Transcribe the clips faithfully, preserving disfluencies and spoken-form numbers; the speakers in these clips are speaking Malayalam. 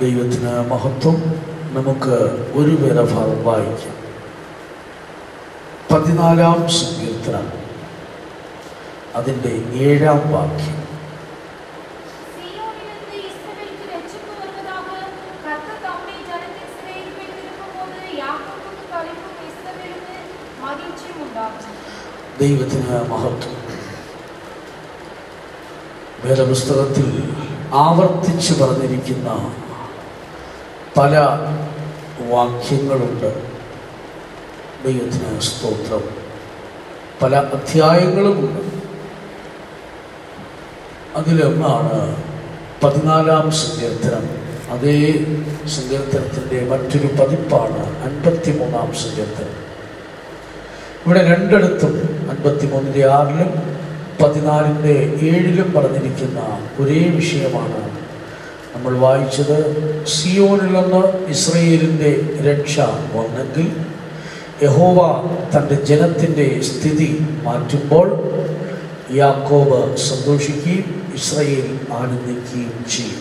ദൈവത്തിന് മഹത്വം. നമുക്ക് ഒരു വേദഭാഗം വായിക്കാം. പതിനാലാം സങ്കീർത്തനം അതിൻ്റെ ഏഴാം വാക്യം. ദൈവത്തിന് മഹത്വം. വേദപുസ്തകത്തിൽ ആവർത്തിച്ച് പറഞ്ഞിരിക്കുന്ന പല വാക്യങ്ങളുണ്ട്. ദൈവത്തിന് സ്തോത്രം. പല അധ്യായങ്ങളുമുണ്ട്. അതിലൊന്നാണ് പതിനാലാം സങ്കീർത്തനം. അതേ സങ്കീർത്തനത്തിൻ്റെ മറ്റൊരു പതിപ്പാണ് അൻപത്തി മൂന്നാം സങ്കീർത്തനം. ഇവിടെ രണ്ടിടത്തും അൻപത്തി മൂന്നിൻ്റെ ആറിലും പതിനാലിൻ്റെ ഏഴിലും പറഞ്ഞിരിക്കുന്ന ഒരേ വിഷയമാണ് നമ്മൾ വായിച്ചത്. സിയോനിൽ നിന്ന് ഇസ്രായേലിൻ്റെ രക്ഷ വന്നെങ്കിൽ യഹോവ തൻ്റെ ജനത്തിൻ്റെ സ്ഥിതി മാറ്റുമ്പോൾ യാക്കോബ് സന്തോഷിക്കുകയും ഇസ്രായേൽ ആനന്ദിക്കുകയും ചെയ്യും.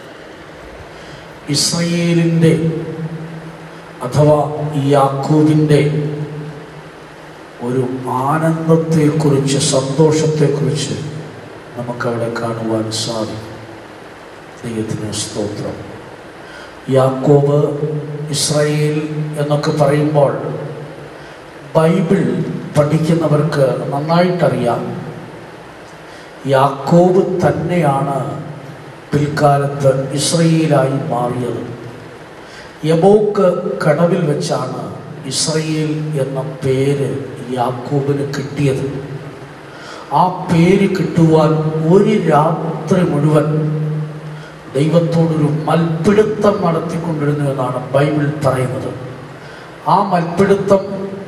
ഇസ്രായേലിൻ്റെ അഥവാ യാക്കോബിൻ്റെ ഒരു ആനന്ദത്തെക്കുറിച്ച്, സന്തോഷത്തെക്കുറിച്ച് നമുക്കവിടെ കാണുവാൻ സാധിക്കും. ദൈവത്തിന് സ്തോത്രം. യാക്കോബ്, ഇസ്രായേൽ എന്നൊക്കെ പറയുമ്പോൾ ബൈബിൾ പഠിക്കുന്നവർക്ക് നന്നായിട്ടറിയാം, യാക്കോബ് തന്നെയാണ് പിൽക്കാലത്ത് ഇസ്രായേലായി മാറിയത്. യബോക്ക് കടവിൽ വെച്ചാണ് ഇസ്രായേൽ എന്ന പേര് യാക്കോബിന് കിട്ടിയത്. ആ പേര് കിട്ടുവാൻ ഒരു രാത്രി മുഴുവൻ ദൈവത്തോടൊരു മൽപ്പിടുത്തം നടത്തിക്കൊണ്ടിരുന്നു എന്നാണ് ബൈബിൾ പറയുന്നത്. ആ മൽപ്പിടുത്തം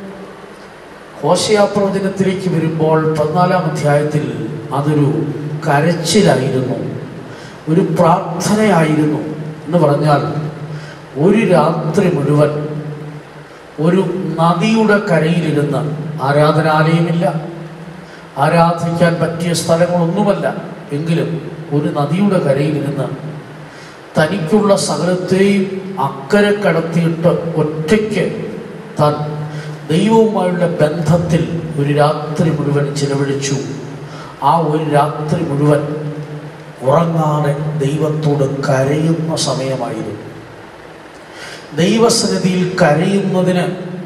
ഹോശേയ പ്രവചനത്തിലേക്ക് വരുമ്പോൾ പതിനാലാം അധ്യായത്തിൽ അതൊരു കരച്ചിലായിരുന്നു, ഒരു പ്രാർത്ഥനയായിരുന്നു. എന്ന് പറഞ്ഞാൽ ഒരു രാത്രി മുഴുവൻ ഒരു നദിയുടെ കരയിലിരുന്ന്, ആരാധനാലയമില്ല, ആരാധിക്കാൻ പറ്റിയ സ്ഥലങ്ങളൊന്നുമല്ല, എങ്കിലും ഒരു നദിയുടെ കരയിലിരുന്ന് തനിക്കുള്ള സകലത്തെയും അക്കരെ കടത്തിയിട്ട് ഒറ്റയ്ക്ക് താൻ ദൈവവുമായുള്ള ബന്ധത്തിൽ ഒരു രാത്രി മുഴുവൻ ചിലവഴിച്ചു. ആ ഒരു രാത്രി മുഴുവൻ ഉറങ്ങാതെ ദൈവത്തോട് കരയുന്ന സമയമായിരുന്നു. ദൈവസന്നിധിയിൽ കരയുന്നതിന്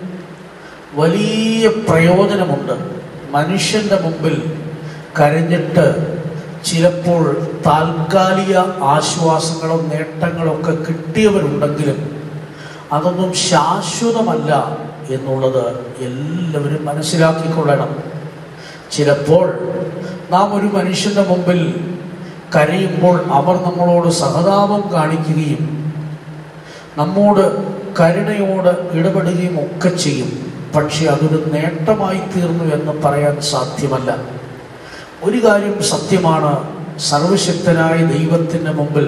വലിയ പ്രയോജനമുണ്ട്. മനുഷ്യൻ്റെ മുമ്പിൽ കരഞ്ഞിട്ട് ചിലപ്പോൾ താൽക്കാലിക ആശ്വാസങ്ങളോ നേട്ടങ്ങളോ ഒക്കെ കിട്ടിയവരുണ്ടെങ്കിലും അതൊന്നും ശാശ്വതമല്ല എന്നുള്ളത് എല്ലാവരും മനസ്സിലാക്കിക്കൊള്ളണം. ചിലപ്പോൾ നാം ഒരു മനുഷ്യൻ്റെ മുമ്പിൽ കരയുമ്പോൾ അവർ നമ്മളോട് സഹതാപം കാണിക്കുകയും നമ്മോട് കരുണയോട് ഇടപെടുകയും ഒക്കെ ചെയ്യും. പക്ഷെ അതൊരു നേട്ടമായി തീർന്നു എന്ന് പറയാൻ സാധ്യമല്ല. ഒരു കാര്യം സത്യമാണ്, സർവശക്തനായ ദൈവത്തിൻ്റെ മുമ്പിൽ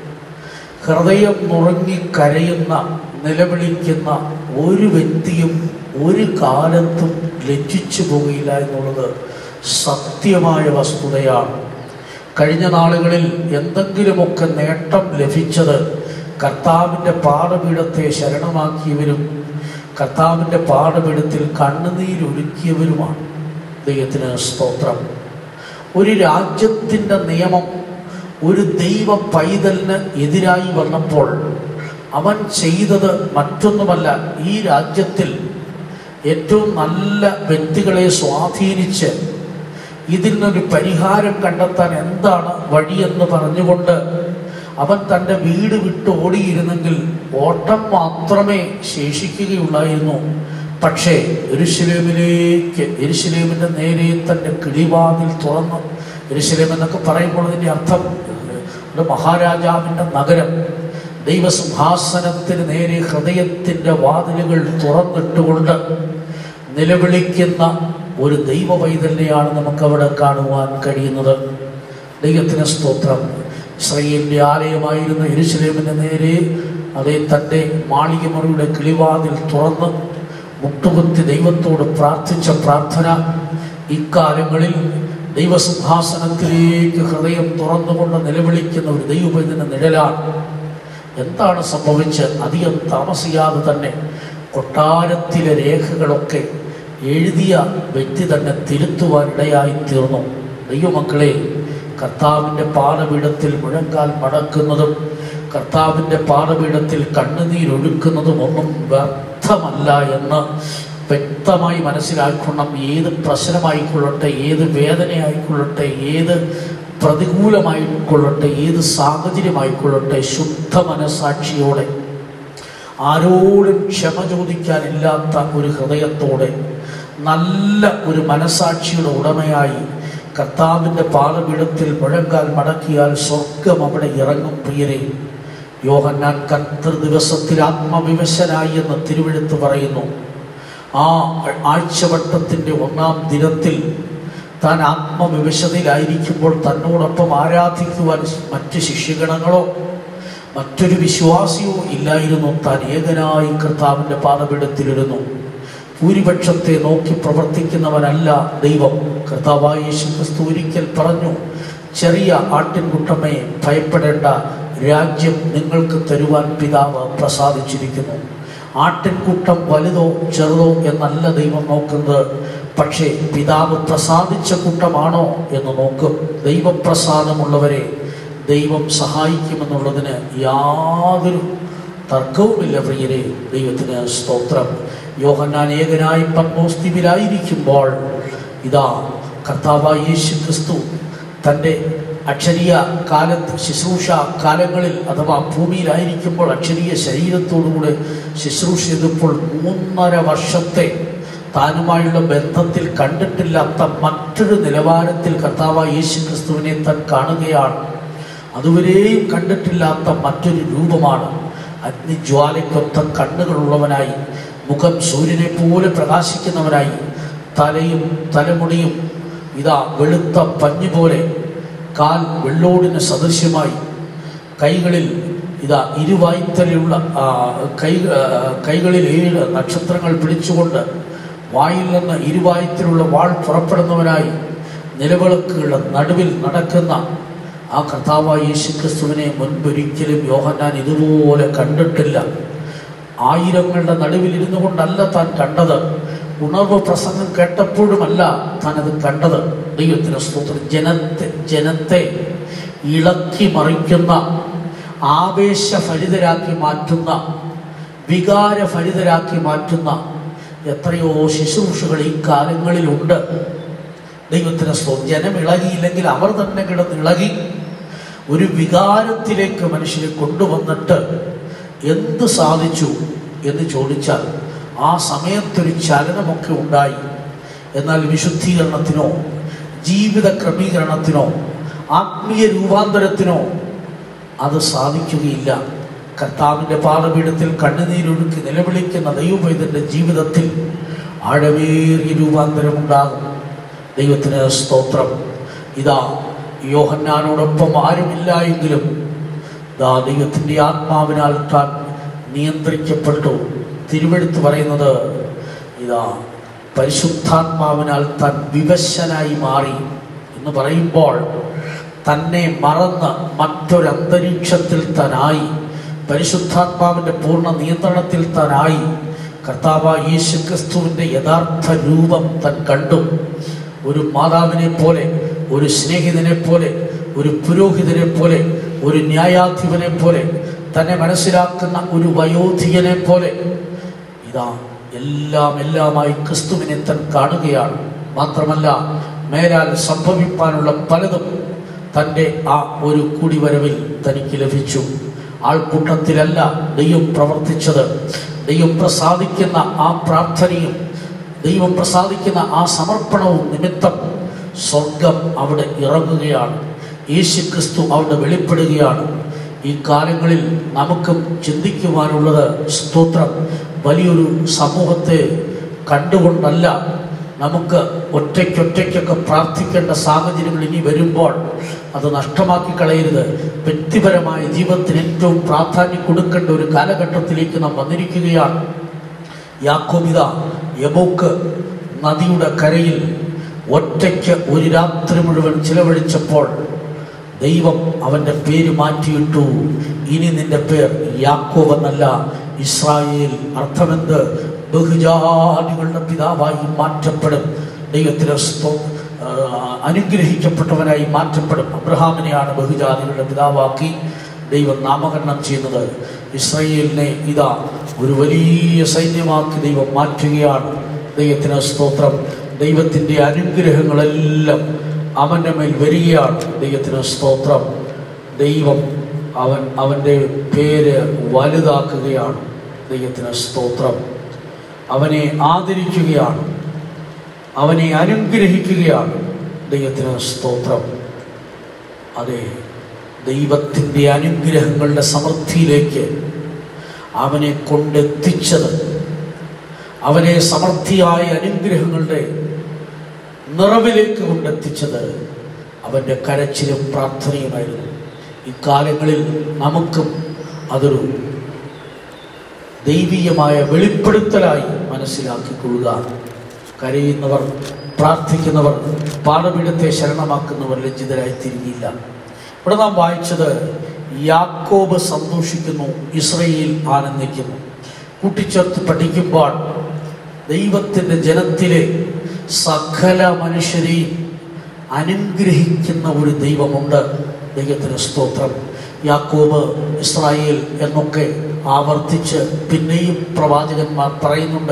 ഹൃദയം നുറങ്ങി കരയുന്ന, നിലവിളിക്കുന്ന ഒരു വ്യക്തിയും ഒരു കാലത്തും ലജ്ജിച്ചു പോകില്ല എന്നുള്ളത് സത്യമായ വസ്തുതയാണ്. കഴിഞ്ഞ നാളുകളിൽ എന്തെങ്കിലുമൊക്കെ നേട്ടം ലഭിച്ചത് കർത്താവിൻ്റെ പാദപീഠത്തെ ശരണമാക്കിയവരും കർത്താവിൻ്റെ പാദപീഠത്തിൽ കണ്ണുനീരൊഴുക്കിയവരുമാണ്. ദൈവത്തിന് സ്തോത്രം. ഒരു രാജ്യത്തിൻ്റെ നിയമം ഒരു ദൈവ പൈതലിന് എതിരായി വന്നപ്പോൾ അവൻ ചെയ്തത് മറ്റൊന്നുമല്ല, ഈ രാജ്യത്തിൽ ഏറ്റവും നല്ല വ്യക്തികളെ സ്വാധീനിച്ച് ഇതിൽ നിന്നൊരു പരിഹാരം കണ്ടെത്താൻ എന്താണ് വഴിയെന്ന് പറഞ്ഞുകൊണ്ട് അവൻ തൻ്റെ വീട് വിട്ട് ഓടിയിരുന്നെങ്കിൽ ഓട്ടം മാത്രമേ ശേഷിക്കുകയുള്ളായിരുന്നു. പക്ഷേ യെരൂശലേമിലേക്ക്, യെരൂശലേമിൻ്റെ നേരെ തൻ്റെ കിളിവാതിൽ തുറന്നു. യെരൂശലേം എന്നൊക്കെ പറയുമ്പോൾ അതിൻ്റെ അർത്ഥം ഒരു മഹാരാജാവിൻ്റെ നഗരം. ദൈവസിംഹാസനത്തിന് നേരെ ഹൃദയത്തിൻ്റെ വാതിലുകൾ തുറന്നിട്ടുകൊണ്ട് നിലവിളിക്കുന്ന ഒരു ദൈവ പൈതലിനെയാണ് നമുക്കവിടെ കാണുവാൻ കഴിയുന്നത്. ദൈവത്തിന് സ്തോത്രം. ഇസ്രായേലിൻ്റെ ആലയമായിരുന്ന യെരൂശലേമിൻ്റെ നേരെ അതേ തൻ്റെ മാളികമുറിയുടെ കിളിവാതിൽ തുറന്ന് മുട്ടുകുത്തി ദൈവത്തോട് പ്രാർത്ഥിച്ച പ്രാർത്ഥന ഇക്കാലങ്ങളിൽ ദൈവസിംഹാസനത്തിലേക്ക് ഹൃദയം തുറന്നുകൊണ്ട് നിലവിളിക്കുന്ന ഒരു ദൈവപൈതലിൻ്റെ നിഴലാണ്. എന്താണ് സംഭവിച്ച് അധികം താമസിയാതെ തന്നെ കൊട്ടാരത്തിലെ രേഖകളൊക്കെ എഴുതിയ വ്യക്തി തന്നെ തിരുത്തുവാനിടയായി തീർന്നു. ദൈവമക്കളെ, കർത്താവിൻ്റെ പാദപീഠത്തിൽ മുഴങ്കാൽ മടക്കുന്നതും കർത്താവിൻ്റെ പാദപീഠത്തിൽ കണ്ണുനീരൊഴുക്കുന്നതും ഒന്നും വ്യർത്ഥമല്ല എന്ന് വ്യക്തമായി മനസ്സിലാക്കണം. ഏത് പ്രശ്നമായിക്കൊള്ളട്ടെ, ഏത് വേദനയായിക്കൊള്ളട്ടെ, ഏത് പ്രതികൂലമായിക്കൊള്ളട്ടെ, ഏത് സാഹചര്യമായിക്കൊള്ളട്ടെ, ശുദ്ധ മനസാക്ഷിയോടെ ആരോടും ക്ഷമ ചോദിക്കാനില്ലാത്ത ഒരു ഹൃദയത്തോടെ നല്ല ഒരു മനസാക്ഷിയുടെ ഉടമയായി കർത്താവിൻ്റെ പാദപീഠത്തിൽ മുഴങ്കാൽ മടക്കിയാൽ സ്വർഗം അവിടെ ഇറങ്ങും. പ്രിയരെ, യോഹന്നാൻ കർത്തൃ ദിവസത്തിൽ ആത്മവിവശനായി എന്ന് തിരുവെഴുത്ത് പറയുന്നു. ആ ആഴ്ചവട്ടത്തിൻ്റെ ഒന്നാം ദിനത്തിൽ താൻ ആത്മവിവശതയിലായിരിക്കുമ്പോൾ തന്നോടൊപ്പം ആരാധിക്കുവാൻ മറ്റ് ശിഷ്യഗണങ്ങളോ മറ്റൊരു വിശ്വാസിയോ ഇല്ലായിരുന്നു. താൻ ഏകനായി കർത്താവിൻ്റെ പാദപീഠത്തിലിരുന്നു. ഭൂരിപക്ഷത്തെ നോക്കി പ്രവർത്തിക്കുന്നവനല്ല ദൈവം. കർത്താവായ യേശു ക്രിസ്തു ഒരിക്കൽ പറഞ്ഞു, ചെറിയ ആട്ടിൻകുട്ടമേ ഭയപ്പെടേണ്ട, രാജ്യം നിങ്ങൾക്ക് തരുവാൻ പിതാവ് പ്രസാദിച്ചിരിക്കുന്നു. ആട്ടിൻകൂട്ടം വലുതോ ചെറുതോ എന്നല്ല ദൈവം നോക്കുന്നത്, പക്ഷേ പിതാവ് പ്രസാദിച്ച കൂട്ടമാണോ എന്ന് നോക്കും. ദൈവപ്രസാദമുള്ളവരെ ദൈവം സഹായിക്കുമെന്നുള്ളതിന് യാതൊരു തർക്കവുമില്ല. പ്രിയരെ, ദൈവത്തിന് സ്തോത്രം. യോഹന്നാൻ ഏകനായി പത്മോസ് ദ്വീപിലായിരിക്കുമ്പോൾ ഇതാ കർത്താവായ യേശു ക്രിസ്തു തൻ്റെ അക്ഷരീയ കാലത്ത് ശുശ്രൂഷ കാലങ്ങളിൽ അഥവാ ഭൂമിയിലായിരിക്കുമ്പോൾ അക്ഷരീയ ശരീരത്തോടുകൂടെ ശുശ്രൂഷ ചെയ്തപ്പോൾ മൂന്നര വർഷത്തെ താനുമായുള്ള ബന്ധത്തിൽ കണ്ടിട്ടില്ലാത്ത മറ്റൊരു നിലവാരത്തിൽ കർത്താവായ യേശു ക്രിസ്തുവിനെ താൻ കാണുകയാണ്. അതുവരെയും കണ്ടിട്ടില്ലാത്ത മറ്റൊരു രൂപമാണ്. അഗ്നിജ്വാലയ്ക്കൊത്ത കണ്ണുകളുള്ളവനായി, മുഖം സൂര്യനെ പോലെ പ്രകാശിക്കുന്നവനായി, തലയും തലമുടിയും ഇതാ വെളുത്ത പഞ്ഞു പോലെ, കാൽ വെള്ളോടിന് സദൃശ്യമായി, കൈകളിൽ ഇതാ ഇരുവായ്ത്തലയുള്ള കൈ കൈകളിൽ ഏഴ് നക്ഷത്രങ്ങൾ പിടിച്ചുകൊണ്ട് വായിൽ നിന്ന് ഇരുവായ്ത്തിലുള്ള വാൾ പുറപ്പെടുന്നവനായി നിലവിളക്കുകളുടെ നടുവിൽ നടക്കുന്ന ആ കർത്താവായ യേശു ക്രിസ്തുവിനെ മുൻപൊരിക്കലും യോഹന്നാൻ ഇതുപോലെ കണ്ടിട്ടില്ല. ആയിരങ്ങളുടെ നടുവിൽ ഇരുന്നു കൊണ്ടല്ല താൻ കണ്ടത്, ഉണർവ് പ്രസംഗം കേട്ടപ്പോഴുമല്ല താൻ അത് കണ്ടത്. ദൈവത്തിന് സ്തോത്രം. ജനത്തെ ജനത്തെ ഇളക്കി മറിക്കുന്ന, ആവേശഭരിതരാക്കി മാറ്റുന്ന, വികാരഭരിതരാക്കി മാറ്റുന്ന എത്രയോ ശുശ്രൂഷകൾ ഈ കാലങ്ങളിലുണ്ട്. ദൈവത്തിന് സ്തോത്രം. ജനം ഇളകിയില്ലെങ്കിൽ അവർ തന്നെ കിടന്നിളകി ഒരു വികാരത്തിലേക്ക് മനുഷ്യനെ കൊണ്ടുവന്നിട്ട് എന്ത് സാധിച്ചു എന്ന് ചോദിച്ചാൽ ആ സമയത്തൊരു ചലനമൊക്കെ ഉണ്ടായി. എന്നാൽ വിശുദ്ധീകരണത്തിനോ ജീവിത ക്രമീകരണത്തിനോ ആത്മീയ രൂപാന്തരത്തിനോ അത് സാധിക്കുകയില്ല. കർത്താവിൻ്റെ പാദപീഠത്തിൽ കണ്ണുനീരൊഴുക്കി നിലവിളിക്കുന്ന ദൈവപൈതൻ്റെ ജീവിതത്തിൽ ആഴമേറിയ രൂപാന്തരമുണ്ടാകും. ദൈവത്തിന് സ്തോത്രം. ഇതാ യോഹന്നാനോടൊപ്പം ആരുമില്ല എങ്കിലും ഇതാ ദൈവത്തിൻ്റെ ആത്മാവിനാൽ താൻ നിയന്ത്രിക്കപ്പെട്ടു. തിരുവെഴുത്ത് പറയുന്നത് ഇതാ പരിശുദ്ധാത്മാവിനാൽ താൻ വിവശനായി മാറി എന്ന് പറയുമ്പോൾ തന്നെ മറന്ന് മറ്റൊരന്തരീക്ഷത്തിൽ താനായി, പരിശുദ്ധാത്മാവിൻ്റെ പൂർണ്ണ നിയന്ത്രണത്തിൽ താനായി. കർത്താവായ യേശു ക്രിസ്തുവിൻ്റെ യഥാർത്ഥ രൂപം താൻ കണ്ടു. ഒരു മാതാവിനെ പോലെ, ഒരു സ്നേഹിതനെ പോലെ, ഒരു പുരോഹിതനെ പോലെ, ഒരു ന്യായാധിപനെ പോലെ, തന്നെ മനസ്സിലാക്കുന്ന ഒരു വയോധികനെ പോലെ ഇതാ എല്ലാം എല്ലാമായി ക്രിസ്തുവിനെ താൻ കാണുകയാണ്. മാത്രമല്ല മേലാൽ സംഭവിപ്പാനുള്ള പലതും തൻ്റെ ആ ഒരു കൂടിവരവിൽ തനിക്ക് ലഭിച്ചു. ആൾക്കൂട്ടത്തിലല്ല ദൈവം പ്രവർത്തിച്ചത്. ദൈവം പ്രസാദിക്കുന്ന ആ പ്രാർത്ഥനയും ദൈവം പ്രസാദിക്കുന്ന ആ സമർപ്പണവും നിമിത്തം സ്വർഗം അവിടെ ഇറങ്ങുകയാണ്. യേശു ക്രിസ്തു അവിടെ വെളിപ്പെടുകയാണ്. ഈ കാലങ്ങളിൽ നമുക്കും ചിന്തിക്കുവാനുള്ളത് സ്തോത്രം, വലിയൊരു സമൂഹത്തെ കണ്ടുകൊണ്ടല്ല. നമുക്ക് ഒറ്റയ്ക്കൊറ്റയ്ക്കൊക്കെ പ്രാർത്ഥിക്കേണ്ട സാഹചര്യങ്ങൾ ഇനി വരുമ്പോൾ അത് നഷ്ടമാക്കി കളയരുത്. വ്യക്തിപരമായ ജീവിതത്തിന് ഏറ്റവും പ്രാധാന്യം കൊടുക്കേണ്ട ഒരു കാലഘട്ടത്തിലേക്ക് നാം വന്നിരിക്കുകയാണ്. യാക്കോബിത യബോക്ക് നദിയുടെ കരയിൽ ഒറ്റയ്ക്ക് ഒരു രാത്രി മുഴുവൻ ചിലവഴിച്ചപ്പോൾ ദൈവം അവൻ്റെ പേര് മാറ്റിയിട്ടു. ഇനി നിന്റെ പേർ യാക്കോബ് എന്നല്ല, ഇസ്രായേൽ. അർത്ഥമെന്ത്? ബഹുജാതികളുടെ പിതാവായി മാറ്റപ്പെടും. ദൈവത്തിന് അനുഗ്രഹിക്കപ്പെട്ടവനായി മാറ്റപ്പെടും. അബ്രഹാമിനെയാണ് ബഹുജാതികളുടെ പിതാവാക്കി ദൈവം നാമകരണം ചെയ്യുന്നത്. ഇസ്രായേലിനെ ഇതാ ഒരു വലിയ സൈന്യമാക്കി ദൈവം മാറ്റുകയാണ്. ദൈവത്തിന് സ്തോത്രം. ദൈവത്തിൻ്റെ അനുഗ്രഹങ്ങളെല്ലാം അവൻ്റെ മേൽ വരികയാണ്. ദൈവത്തിന് സ്തോത്രം. ദൈവം അവൻ അവൻ്റെ പേര് വലുതാക്കുകയാണ്. ദൈവത്തിന് സ്തോത്രം. അവനെ ആദരിക്കുകയാണ്, അവനെ അനുഗ്രഹിക്കുകയാണ്. ദൈവത്തിന് സ്തോത്രം. അതെ, ദൈവത്തിൻ്റെ അനുഗ്രഹങ്ങളുടെ സമൃദ്ധിയിലേക്ക് അവനെ കൊണ്ടെത്തിച്ചത്, അവനെ സമൃദ്ധിയായ അനുഗ്രഹങ്ങളുടെ നിറവിലേക്ക് കൊണ്ടെത്തിച്ചത് അവൻ്റെ കരച്ചിലും പ്രാർത്ഥനയുമായിരുന്നു. ഇക്കാലങ്ങളിൽ നമുക്കും അതൊരു ദൈവീയമായ വെളിപ്പെടുത്തലായി മനസ്സിലാക്കിക്കൊള്ളുക. കരയുന്നവർ, പ്രാർത്ഥിക്കുന്നവർ, പാദപീഠത്തെ ശരണമാക്കുന്നവർ ലജ്ജിതരായി തിരിഞ്ഞില്ല. ഇവിടെ നാം വായിച്ചത് യാക്കോബ് സന്തോഷിക്കുന്നു, ഇസ്രായേൽ ആനന്ദിക്കുന്നു. കൂട്ടിച്ചേർത്ത് പഠിക്കുമ്പോൾ ദൈവത്തിൻ്റെ ജനത്തിലെ സകല മനുഷ്യരെയും അനുഗ്രഹിക്കുന്ന ഒരു ദൈവമുണ്ട്. ദൈവത്തിന് സ്തോത്രം. യാക്കോബ്, ഇസ്രായേൽ എന്നൊക്കെ ആവർത്തിച്ച് പിന്നെയും പ്രവാചകന്മാർ പറയുന്നുണ്ട്.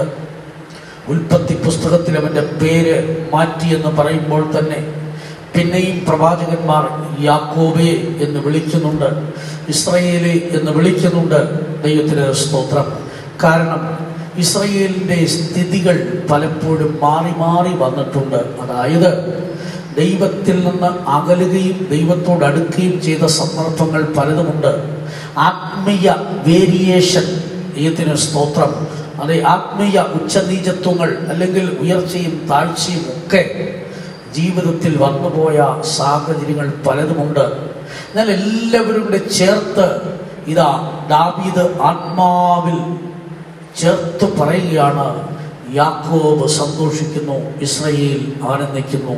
ഉൽപ്പത്തി പുസ്തകത്തിൽ അവൻ്റെ പേര് മാറ്റിയെന്ന് പറയുമ്പോൾ തന്നെ പിന്നെയും പ്രവാചകന്മാർ യാക്കോബേ എന്ന് വിളിക്കുന്നുണ്ട്, ഇസ്രായേലേ എന്ന് വിളിക്കുന്നുണ്ട്. ദൈവത്തിന് സ്തോത്രം. കാരണം ഇസ്രായേലിൻ്റെ സ്ഥിതികൾ പലപ്പോഴും മാറി മാറി വന്നിട്ടുണ്ട്. അതായത് ദൈവത്തിൽ നിന്ന് അകലുകയും ദൈവത്തോട് അടുക്കുകയും ചെയ്ത സന്ദർഭങ്ങൾ പലതുമുണ്ട്. ആത്മീയ വേരിയേഷൻ, ദൈവത്തിന് സ്തോത്രം. അതെ, ആത്മീയ ഉച്ചനീചത്വങ്ങൾ അല്ലെങ്കിൽ ഉയർച്ചയും താഴ്ചയും ഒക്കെ ജീവിതത്തിൽ വന്നുപോയ സാഹചര്യങ്ങൾ പലതുമുണ്ട്. എന്നാൽ എല്ലാവരും കൂടെ ചേർത്ത് ഇതാ ദാവീദ് ആത്മാവിൽ ചേർത്ത് പറയുകയാണ്, യാക്കോബ് സന്തോഷിക്കുന്നു, ഇസ്രായേൽ ആനന്ദിക്കുന്നു.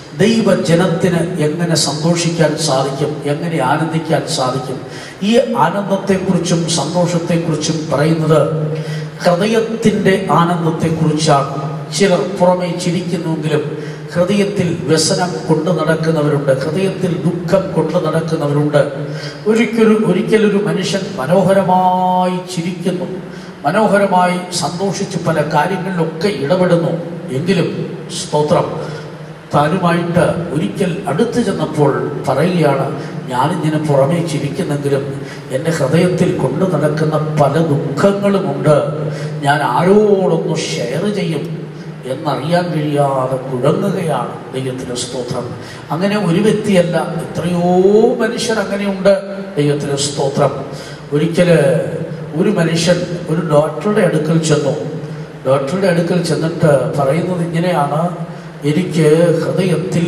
ദൈവജനത്തിന് എങ്ങനെ സന്തോഷിക്കാൻ സാധിക്കും, എങ്ങനെ ആനന്ദിക്കാൻ സാധിക്കും? ഈ ആനന്ദത്തെക്കുറിച്ചും സന്തോഷത്തെക്കുറിച്ചും പറയുന്നത് ഹൃദയത്തിൻ്റെ ആനന്ദത്തെക്കുറിച്ചാണ്. ചിലർ പുറമേ ചിരിക്കുന്നുവെങ്കിലും ഹൃദയത്തിൽ വ്യസനം കൊണ്ടു നടക്കുന്നവരുണ്ട്, ഹൃദയത്തിൽ ദുഃഖം കൊണ്ടു നടക്കുന്നവരുണ്ട്. ഒരിക്കലും ഒരിക്കലൊരു മനുഷ്യൻ മനോഹരമായി ചിരിക്കുന്നു, മനോഹരമായി സന്തോഷിച്ച് പല കാര്യങ്ങളിലൊക്കെ ഇടപെടുന്നു. എങ്കിലും സ്തോത്രം, താനുമായിട്ട് ഒരിക്കൽ അടുത്ത് ചെന്നപ്പോൾ പറയുകയാണ്, ഞാനിങ്ങനെ പുറമേ ചിരിക്കുന്നെങ്കിലും എൻ്റെ ഹൃദയത്തിൽ കൊണ്ടു നടക്കുന്ന പല ദുഃഖങ്ങളുമുണ്ട്. ഞാൻ ആരോടൊന്ന് ഷെയർ ചെയ്യും എന്നറിയാൻ കഴിയാതെ കുഴങ്ങുകയാണ്. ദൈവത്തിന് സ്തോത്രം. അങ്ങനെ ഒരു വ്യക്തിയല്ല, എത്രയോ മനുഷ്യർ അങ്ങനെയുണ്ട്. ദൈവത്തിന് സ്തോത്രം. ഒരിക്കൽ ഒരു മനുഷ്യൻ ഒരു ഡോക്ടറുടെ അടുക്കൽ ചെന്നു. ഡോക്ടറുടെ അടുക്കൽ ചെന്നിട്ട് പറയുന്നത് ഇങ്ങനെയാണ്, എനിക്ക് ഹൃദയത്തിൽ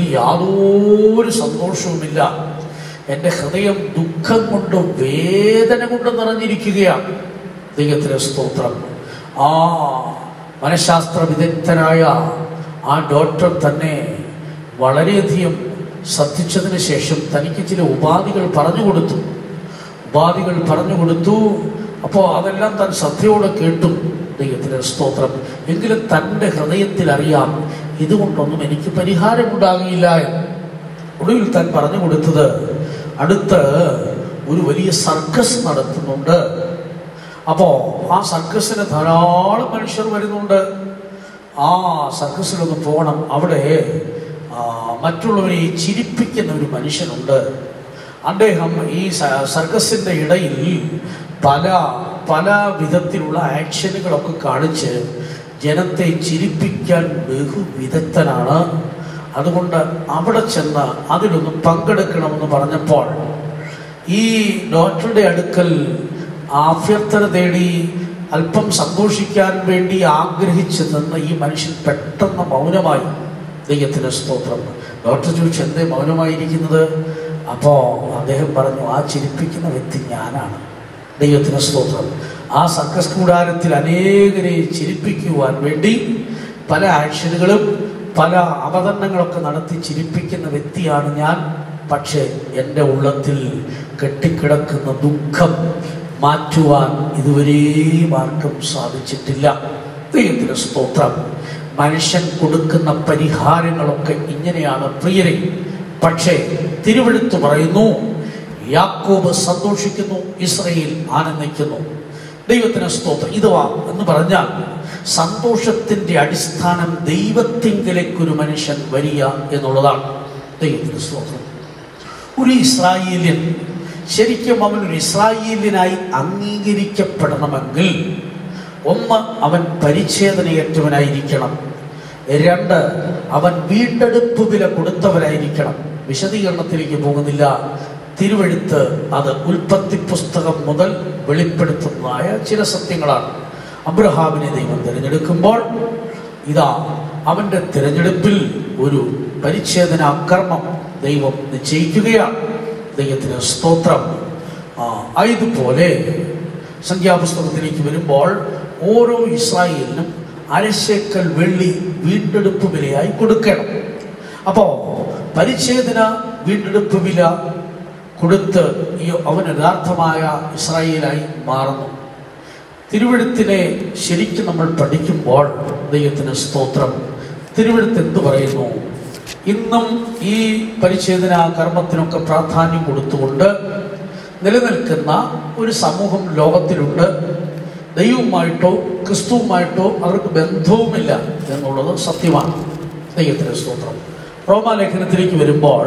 യാതൊരു സന്തോഷവുമില്ല, എൻ്റെ ഹൃദയം ദുഃഖം കൊണ്ട് വേദന കൊണ്ട് നിറഞ്ഞിരിക്കുകയാണ്. ദൈവത്തിന് സ്തോത്രം. ആ മനഃശാസ്ത്ര വിദഗ്ധനായ ആ ഡോക്ടർ തന്നെ വളരെയധികം ശ്രദ്ധിച്ചതിന് ശേഷം തനിക്ക് ചില ഉപാധികൾ പറഞ്ഞു കൊടുത്തു ഉപാധികൾ പറഞ്ഞു കൊടുത്തു അപ്പോൾ അതെല്ലാം താൻ ശ്രദ്ധയോടെ കേട്ടു. ദൈവത്തിന് സ്തോത്രം. എങ്കിലും തൻ്റെ ഹൃദയത്തിൽ അറിയാം, ഇതുകൊണ്ടൊന്നും എനിക്ക് പരിഹാരമുണ്ടാകില്ല. ഒടുവിൽ താൻ പറഞ്ഞു കൊടുത്തത്, അടുത്ത് ഒരു വലിയ സർക്കസ് നടത്തുന്നുണ്ട്. അപ്പോൾ ആ സർക്കസിന് ധാരാളം മനുഷ്യർ വരുന്നുണ്ട്. ആ സർക്കസിലൊന്ന് പോകണം. അവിടെ മറ്റുള്ളവരെ ചിരിപ്പിക്കുന്ന ഒരു മനുഷ്യനുണ്ട്. അദ്ദേഹം ഈ സർക്കസിൻ്റെ ഇടയിൽ പല പല വിധത്തിലുള്ള ആക്ഷനുകളൊക്കെ കാണിച്ച് ജനത്തെ ചിരിപ്പിക്കാൻ ബഹുവിദഗ്ധനാണ്. അതുകൊണ്ട് അവിടെ ചെന്ന് അതിലൊന്ന് പങ്കെടുക്കണമെന്ന് പറഞ്ഞപ്പോൾ ഈ ഡോക്ടറുടെ അടുക്കൽ അഭ്യർത്ഥന തേടി അല്പം സന്തോഷിക്കാൻ വേണ്ടി ആഗ്രഹിച്ചു നിന്ന് ഈ മനുഷ്യൻ പെട്ടെന്ന് മൗനമായി. ദൈവത്തിന് സ്തോത്രം. ഡോക്ടർ ചോദിച്ചു, എന്തേ മൗനമായിരിക്കുന്നത്? അപ്പോൾ അദ്ദേഹം പറഞ്ഞു, ആ ചിരിപ്പിക്കുന്ന വ്യക്തി ഞാനാണ്. ദൈവത്തിന് സ്തോത്രം. ആ സർക്കസ് കൂടാരത്തിൽ അനേകരെ ചിരിപ്പിക്കുവാൻ വേണ്ടി പല ആക്ഷനുകളും പല അവതരണങ്ങളൊക്കെ നടത്തി ചിരിപ്പിക്കുന്ന വ്യക്തിയാണ് ഞാൻ. പക്ഷേ എൻ്റെ ഉള്ളത്തിൽ കെട്ടിക്കിടക്കുന്ന ദുഃഖം മാറ്റുവാൻ ഇതുവരെയും ആർക്കും സാധിച്ചിട്ടില്ല. ദൈവത്തിന് സ്തോത്രം. മനുഷ്യൻ കൊടുക്കുന്ന പരിഹാരങ്ങളൊക്കെ ഇങ്ങനെയാണ് പ്രിയരെ. പക്ഷേ തിരുവെഴുത്ത് പറയുന്നു, യാക്കോബ് സന്തോഷിക്കുന്നു, ഇസ്രായേൽ ആനന്ദിക്കുന്നു. ദൈവത്തിന് സ്തോത്രം. ഇതുവാ എന്ന് പറഞ്ഞാൽ സന്തോഷത്തിൻ്റെ അടിസ്ഥാനം ദൈവത്തിങ്കിലേക്കൊരു മനുഷ്യൻ വരിക എന്നുള്ളതാണ്. ദൈവത്തിന് സ്തോത്രം. ഒരു ഇസ്രായേലിയൻ ശരിക്കും അവനൊരു ഇസ്രായേലിയനായി അംഗീകരിക്കപ്പെടണമെങ്കിൽ ഒന്ന്, അവൻ പരിച്ഛേദനയേറ്റവനായിരിക്കണം. രണ്ട്, അവൻ വീണ്ടെടുപ്പ് വില കൊടുത്തവനായിരിക്കണം. വിശദീകരണത്തിലേക്ക് പോകുന്നില്ല. തിരുവെഴുത്ത് അത് ഉൽപ്പത്തി പുസ്തകം മുതൽ വെളിപ്പെടുത്തുന്നതായ ചില സത്യങ്ങളാണ്. അബ്രഹാമിനെ ദൈവം തിരഞ്ഞെടുക്കുമ്പോൾ ഇതാ അവൻ്റെ തിരഞ്ഞെടുപ്പിൽ ഒരു പരിച്ഛേദന കർമ്മം ദൈവം നിശ്ചയിക്കുകയാണ്. ദൈവത്തിന് സ്തോത്രം. ഇതുപോലെ സംഖ്യാപുസ്തകത്തിലേക്ക് വരുമ്പോൾ ഓരോ ഇസ്രായേലിനും അരശേക്കൽ വെള്ളി വീണ്ടെടുപ്പ് വിലയായി കൊടുക്കണം. അപ്പോൾ പരിച്ഛേദന വീണ്ടെടുപ്പ് വില കൊടുത്ത് ഈ അവൻ യഥാർത്ഥമായ ഇസ്രായേലായി മാറുന്നു. തിരുവെഴുത്തിനെ ശരിക്കും നമ്മൾ പഠിക്കുമ്പോൾ ദൈവത്തിന് സ്തോത്രം, തിരുവെഴുത്ത് എന്ത് പറയുന്നു? ഇന്നും ഈ പരിച്ഛേദന കർമ്മത്തിനൊക്കെ പ്രാധാന്യം കൊടുത്തുകൊണ്ട് നിലനിൽക്കുന്ന ഒരു സമൂഹം ലോകത്തിലുണ്ട്. ദൈവവുമായിട്ടോ ക്രിസ്തുവുമായിട്ടോ അവർക്ക് ബന്ധവുമില്ല എന്നുള്ളത് സത്യമാണ്. ദൈവത്തിന് സ്തോത്രം. റോമാലേഖനത്തിലേക്ക് വരുമ്പോൾ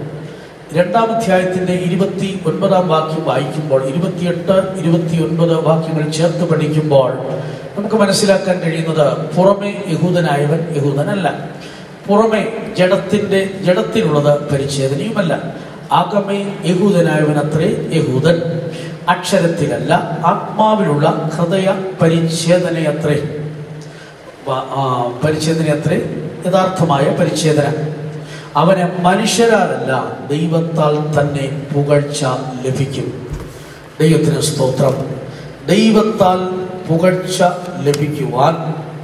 രണ്ടാം അധ്യായത്തിൻ്റെ ഇരുപത്തി ഒൻപതാം വാക്യം വായിക്കുമ്പോൾ ഇരുപത്തിയെട്ട് ഇരുപത്തി ഒൻപത് വാക്യങ്ങൾ ചേർത്ത് പഠിക്കുമ്പോൾ നമുക്ക് മനസ്സിലാക്കാൻ കഴിയുന്നത്, പുറമെ യഹൂദനായവൻ യഹൂദനല്ല, പുറമെ ജഡത്തിൻ്റെ ജഡത്തിലുള്ളത് പരിച്ഛേദനയുമല്ല, അകമേ യഹൂദനായവനത്രേ യഹൂദൻ, അക്ഷരത്തിലല്ല ആത്മാവിലുള്ള ഹൃദയ പരിച്ഛേദനയത്രേ പരിച്ഛേദനയത്രേ യഥാർത്ഥമായ പരിച്ഛേദന. അവന് മനുഷ്യരാലല്ല ദൈവത്താൽ തന്നെ പുകഴ്ച ലഭിക്കും. ദൈവത്തിന് സ്തോത്രം. ദൈവത്താൽ പുകഴ്ച ലഭിക്കുവാൻ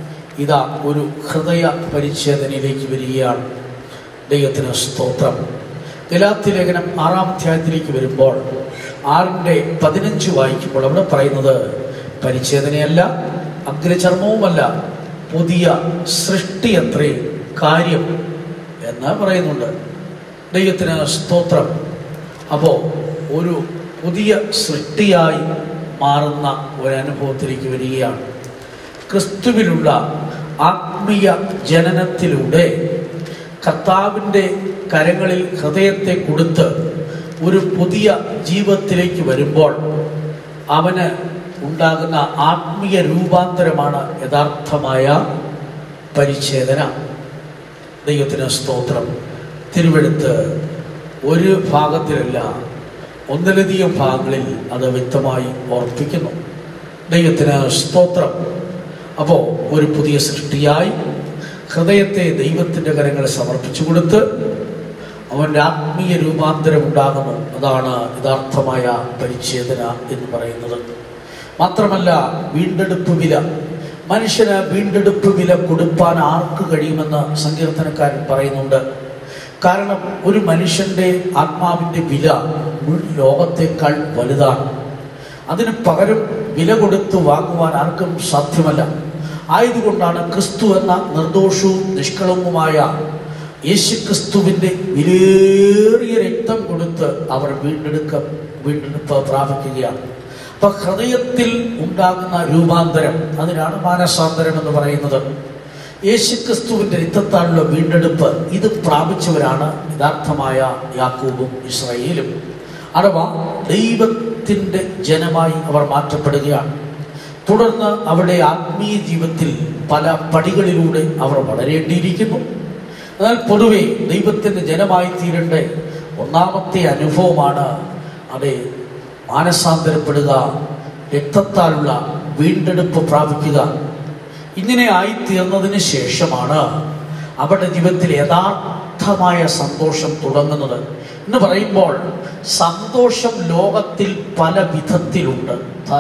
ഇതാ ഒരു ഹൃദയ പരിച്ഛേദനയിലേക്ക് വരികയാണ്. ദൈവത്തിന് സ്തോത്രം. ഗലാത്യ ലേഖനം ആറാം അധ്യായത്തിലേക്ക് വരുമ്പോൾ ആറിൻ്റെ പതിനഞ്ച് വായിക്കുമ്പോൾ അവിടെ പറയുന്നത്, പരിച്ഛേദനയല്ല അഗ്രചർമ്മവുമല്ല പുതിയ സൃഷ്ടിയത്രേ കാര്യം എന്ന് പറയുന്നുണ്ട്. ദൈവത്തിന് സ്തോത്രം. അപ്പോൾ ഒരു പുതിയ സൃഷ്ടിയായി മാറുന്ന ഒരനുഭവത്തിലേക്ക് വരികയാണ്. ക്രിസ്തുവിലുള്ള ആത്മീയ ജനനത്തിലൂടെ കർത്താവിൻ്റെ കരങ്ങളിൽ ഹൃദയത്തെ കൊടുത്ത് ഒരു പുതിയ ജീവിതത്തിലേക്ക് വരുമ്പോൾ അവന് ഉണ്ടാകുന്ന ആത്മീയ രൂപാന്തരമാണ് യഥാർത്ഥമായ പരിച്ഛേദന. ദൈവത്തിന് സ്തോത്രം. തിരുവെഴുത്ത് ഒരു ഭാഗത്തിലല്ല ഒന്നിലധികം ഭാഗങ്ങളിൽ അത് വ്യക്തമായി ഓർപ്പിക്കുന്നു. ദൈവത്തിന് സ്തോത്രം. അപ്പോൾ ഒരു പുതിയ സൃഷ്ടിയായി ഹൃദയത്തെ ദൈവത്തിൻ്റെ കരങ്ങളിൽ സമർപ്പിച്ചു കൊടുത്ത് അവൻ്റെ ആത്മീയ രൂപാന്തരം ഉണ്ടാകുന്നു. അതാണ് യഥാർത്ഥമായ പരിച്ഛേദന എന്ന് പറയുന്നത്. മാത്രമല്ല, വീണ്ടെടുപ്പ് വില, മനുഷ്യന് വീണ്ടെടുപ്പ് വില കൊടുപ്പാൻ ആർക്ക് കഴിയുമെന്ന് സങ്കീർത്തനക്കാരൻ പറയുന്നുണ്ട്. കാരണം ഒരു മനുഷ്യൻ്റെ ആത്മാവിൻ്റെ വില മുഴുവൻ ലോകത്തേക്കാൾ വലുതാണ്. അതിന് പകരം വില കൊടുത്ത് വാങ്ങുവാൻ ആർക്കും സാധ്യമല്ല. ആയതുകൊണ്ടാണ് ക്രിസ്തു എന്ന നിർദോഷവും നിഷ്കളങ്കവുമായ യേശു ക്രിസ്തുവിൻ്റെ വിലയേറിയ രക്തം കൊടുത്ത് അവർ വീണ്ടെടുക്ക വീണ്ടെടുപ്പ് പ്രാപിക്കുകയാണ്. അപ്പം ഹൃദയത്തിൽ ഉണ്ടാകുന്ന രൂപാന്തരം, അതിനാണ് മാനസാന്തരം എന്ന് പറയുന്നത്. യേശു ക്രിസ്തുവിൻ്റെ രക്തത്താലുള്ള വീണ്ടെടുപ്പ് ഇത് പ്രാപിച്ചവരാണ് യഥാർത്ഥമായ യാക്കോബും ഇസ്രായേലും. അഥവാ ദൈവത്തിൻ്റെ ജനമായി അവർ മാറ്റപ്പെടുകയാണ്. തുടർന്ന് അവരുടെ ആത്മീയ ജീവിതത്തിൽ പല പടികളിലൂടെ അവർ വളരേണ്ടിയിരിക്കുന്നു. എന്നാൽ പൊതുവെ ദൈവത്തിൻ്റെ ജനമായി തീരേണ്ട ഒന്നാമത്തെ അനുഭവമാണ് അതെ മാനസാന്തരപ്പെടുക, രക്തത്താലുള്ള വീണ്ടെടുപ്പ് പ്രാപിക്കുക. ഇങ്ങനെ ആയിത്തീർന്നതിന് ശേഷമാണ് അവരുടെ ജീവിതത്തിൽ യഥാർത്ഥമായ സന്തോഷം തുടങ്ങുന്നത്. എന്ന് പറയുമ്പോൾ സന്തോഷം ലോകത്തിൽ പല വിധത്തിലുണ്ട്.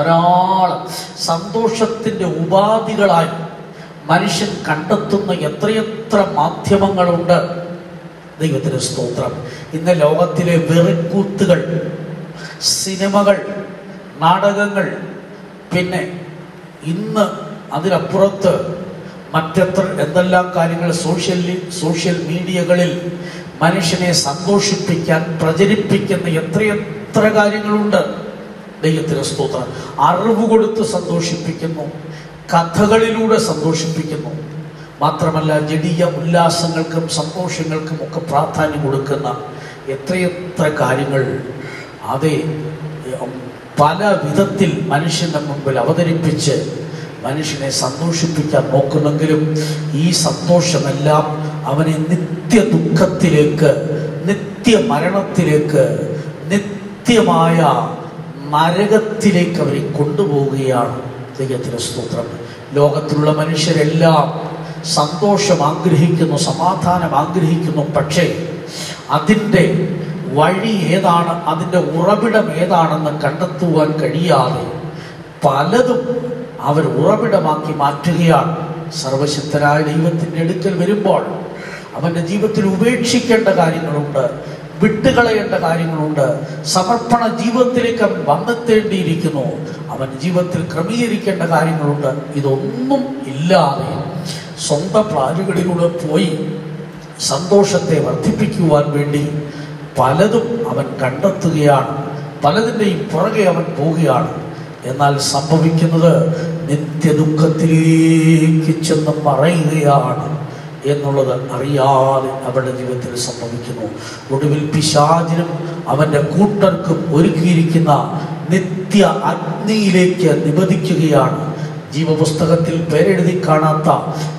ധാരാളം സന്തോഷത്തിൻ്റെ ഉപാധികളായി മനുഷ്യൻ കണ്ടെത്തുന്ന എത്രയെത്ര മാധ്യമങ്ങളുണ്ട്. ദൈവത്തിന് സ്തോത്രം. ഇന്ന് ലോകത്തിലെ വെറിക്കൂത്തുകൾ, സിനിമകൾ, നാടകങ്ങൾ, പിന്നെ ഇന്ന് അതിനപ്പുറത്ത് മറ്റെത്ര എന്തെല്ലാം കാര്യങ്ങൾ സോഷ്യൽ സോഷ്യൽ മീഡിയകളിൽ മനുഷ്യനെ സന്തോഷിപ്പിക്കാൻ പ്രചരിപ്പിക്കുന്ന എത്രയെത്ര കാര്യങ്ങളുണ്ട്. ദൈവത്തിന് സ്തോത്രം. അറിവ് കൊടുത്ത് സന്തോഷിപ്പിക്കുന്നു, കഥകളിലൂടെ സന്തോഷിപ്പിക്കുന്നു. മാത്രമല്ല ജഡീയ ഉല്ലാസങ്ങൾക്കും സന്തോഷങ്ങൾക്കും ഒക്കെ പ്രാധാന്യം കൊടുക്കുന്ന എത്രയെത്ര കാര്യങ്ങൾ അതേ പല വിധത്തിൽ മനുഷ്യൻ്റെ മുമ്പിൽ അവതരിപ്പിച്ച് മനുഷ്യനെ സന്തോഷിപ്പിക്കാൻ നോക്കുന്നെങ്കിലും ഈ സന്തോഷമെല്ലാം അവനെ നിത്യ ദുഃഖത്തിലേക്ക്, നിത്യ മരണത്തിലേക്ക്, നിത്യമായ നരകത്തിലേക്ക് അവരെ കൊണ്ടുപോവുകയാണ്. ദൈവത്തിന് സ്തോത്രം. ലോകത്തിലുള്ള മനുഷ്യരെല്ലാം സന്തോഷം ആഗ്രഹിക്കുന്നു, സമാധാനം ആഗ്രഹിക്കുന്നു. പക്ഷേ അതിൻ്റെ വഴി ഏതാണ്, അതിൻ്റെ ഉറവിടം ഏതാണെന്ന് കണ്ടെത്തുവാൻ കഴിയാതെ പലതും അവർ ഉറവിടമാക്കി മാറ്റുകയാണ്. സർവശക്തനായ ദൈവത്തിൻ്റെ അടുക്കൽ വരുമ്പോൾ അവൻ്റെ ജീവിതത്തിൽ ഉപേക്ഷിക്കേണ്ട കാര്യങ്ങളുണ്ട്, വിട്ടുകളയേണ്ട കാര്യങ്ങളുണ്ട്. സമർപ്പണ ജീവിതത്തിലേക്ക് അവൻ വന്നെത്തേണ്ടിയിരിക്കുന്നു. അവൻ ജീവിതത്തിൽ ക്രമീകരിക്കേണ്ട കാര്യങ്ങളുണ്ട്. ഇതൊന്നും ഇല്ലാതെ സ്വന്തം പ്ലാനുകളിലൂടെ പോയി സന്തോഷത്തെ വർദ്ധിപ്പിക്കുവാൻ വേണ്ടി പലതും അവൻ കണ്ടെത്തുകയാണ്. പലതിൻ്റെയും പുറകെ അവൻ പോവുകയാണ്. എന്നാൽ സംഭവിക്കുന്നത് നിത്യദുഃഖത്തിലേക്ക് ചെന്ന് മറയുകയാണ് എന്നുള്ളത് അറിയാതെ അവരുടെ ജീവിതത്തിൽ സംഭവിക്കുന്നു. ഒടുവിൽ പിശാചിനും അവൻ്റെ കൂട്ടർക്കും ഒരുക്കിയിരിക്കുന്ന നിത്യ അഗ്നിയിലേക്ക് നിബന്ധിക്കുകയാണ്. ജീവപുസ്തകത്തിൽ പേരെഴുതി കാണാത്ത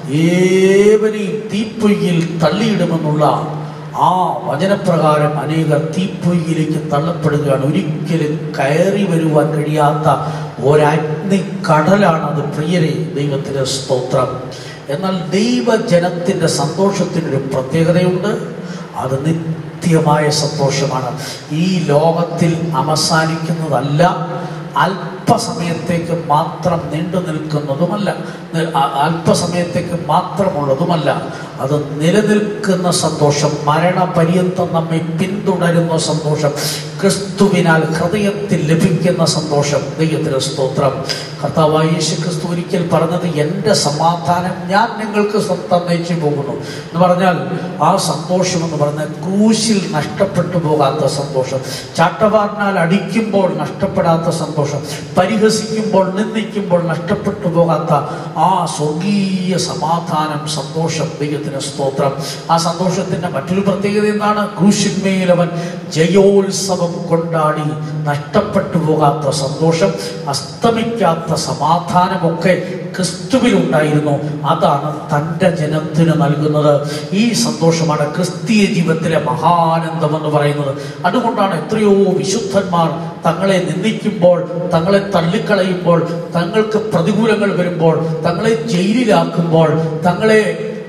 ഏവരെയും തീപ്പൊയ്യിൽ തള്ളിയിടുമെന്നുള്ള ആ വചനപ്രകാരം അനേകർ തീപ്പൊയ്യിലേക്ക് തള്ളപ്പെടുകയാണ്. ഒരിക്കലും കയറി വരുവാൻ കഴിയാത്ത ഒരഗ്നി കടലാണത് പ്രിയരെ. ദൈവത്തിൻ്റെ സ്തോത്രം. എന്നാൽ ദൈവജനത്തിൻ്റെ സന്തോഷത്തിനൊരു പ്രത്യേകതയുണ്ട്. അത് നിത്യമായ സന്തോഷമാണ്. ഈ ലോകത്തിൽ അവസാനിക്കുന്നതല്ല, അല്പസമയത്തേക്ക് മാത്രം നീണ്ടു നിൽക്കുന്നതുമല്ല, അല്പസമയത്തേക്ക് മാത്രമുള്ളതുമല്ല. അത് നിലനിൽക്കുന്ന സന്തോഷം, മരണപര്യന്തം നമ്മെ പിന്തുടരുന്ന സന്തോഷം, ക്രിസ്തുവിനാൽ ഹൃദയത്തിൽ ലഭിക്കുന്ന സന്തോഷം. ദൈവത്തിന് സ്തോത്രം. കർത്താവായ യേശു ക്രിസ്തു ഒരിക്കൽ പറഞ്ഞത്, എൻ്റെ സമാധാനം ഞാൻ നിങ്ങൾക്ക് തന്നേച്ചു പോകുന്നു എന്ന് പറഞ്ഞാൽ ആ സന്തോഷം എന്ന് പറഞ്ഞാൽ ക്രൂശിൽ നഷ്ടപ്പെട്ടു പോകാത്ത സന്തോഷം, ചാട്ടവാറിനാൽ അടിക്കുമ്പോൾ നഷ്ടപ്പെടാത്ത സന്തോഷം, പരിഹസിക്കുമ്പോൾ നിന്ദിക്കുമ്പോൾ നഷ്ടപ്പെട്ടു പോകാത്ത ആ സ്വർഗീയ സമാധാനം, സന്തോഷം. ദൈവത്തിന് സ്തോത്രം. ആ സന്തോഷത്തിൻ്റെ മറ്റൊരു പ്രത്യേകത എന്താണ്? ക്രൂശിന്മേൽ അവൻ ജയോത്സവം കൊണ്ടാടി നഷ്ടപ്പെട്ടു പോകാത്ത സന്തോഷം, അസ്തമിക്കാത്ത സമാധാനമൊക്കെ ക്രിസ്തുവിലുണ്ടായിരുന്നു. അതാണ് തൻ്റെ ജനത്തിന് നൽകുന്നത്. ഈ സന്തോഷമാണ് ക്രിസ്തീയ ജീവിതത്തിലെ മഹാനന്ദം എന്ന് പറയുന്നത്. അതുകൊണ്ടാണ് എത്രയോ വിശുദ്ധന്മാർ തങ്ങളെ നിന്ദിക്കുമ്പോൾ, തങ്ങളെ തള്ളിക്കളയുമ്പോൾ, തങ്ങൾക്ക് പ്രതികൂലങ്ങൾ വരുമ്പോൾ, തങ്ങളെ ജയിലിലാക്കുമ്പോൾ, തങ്ങളെ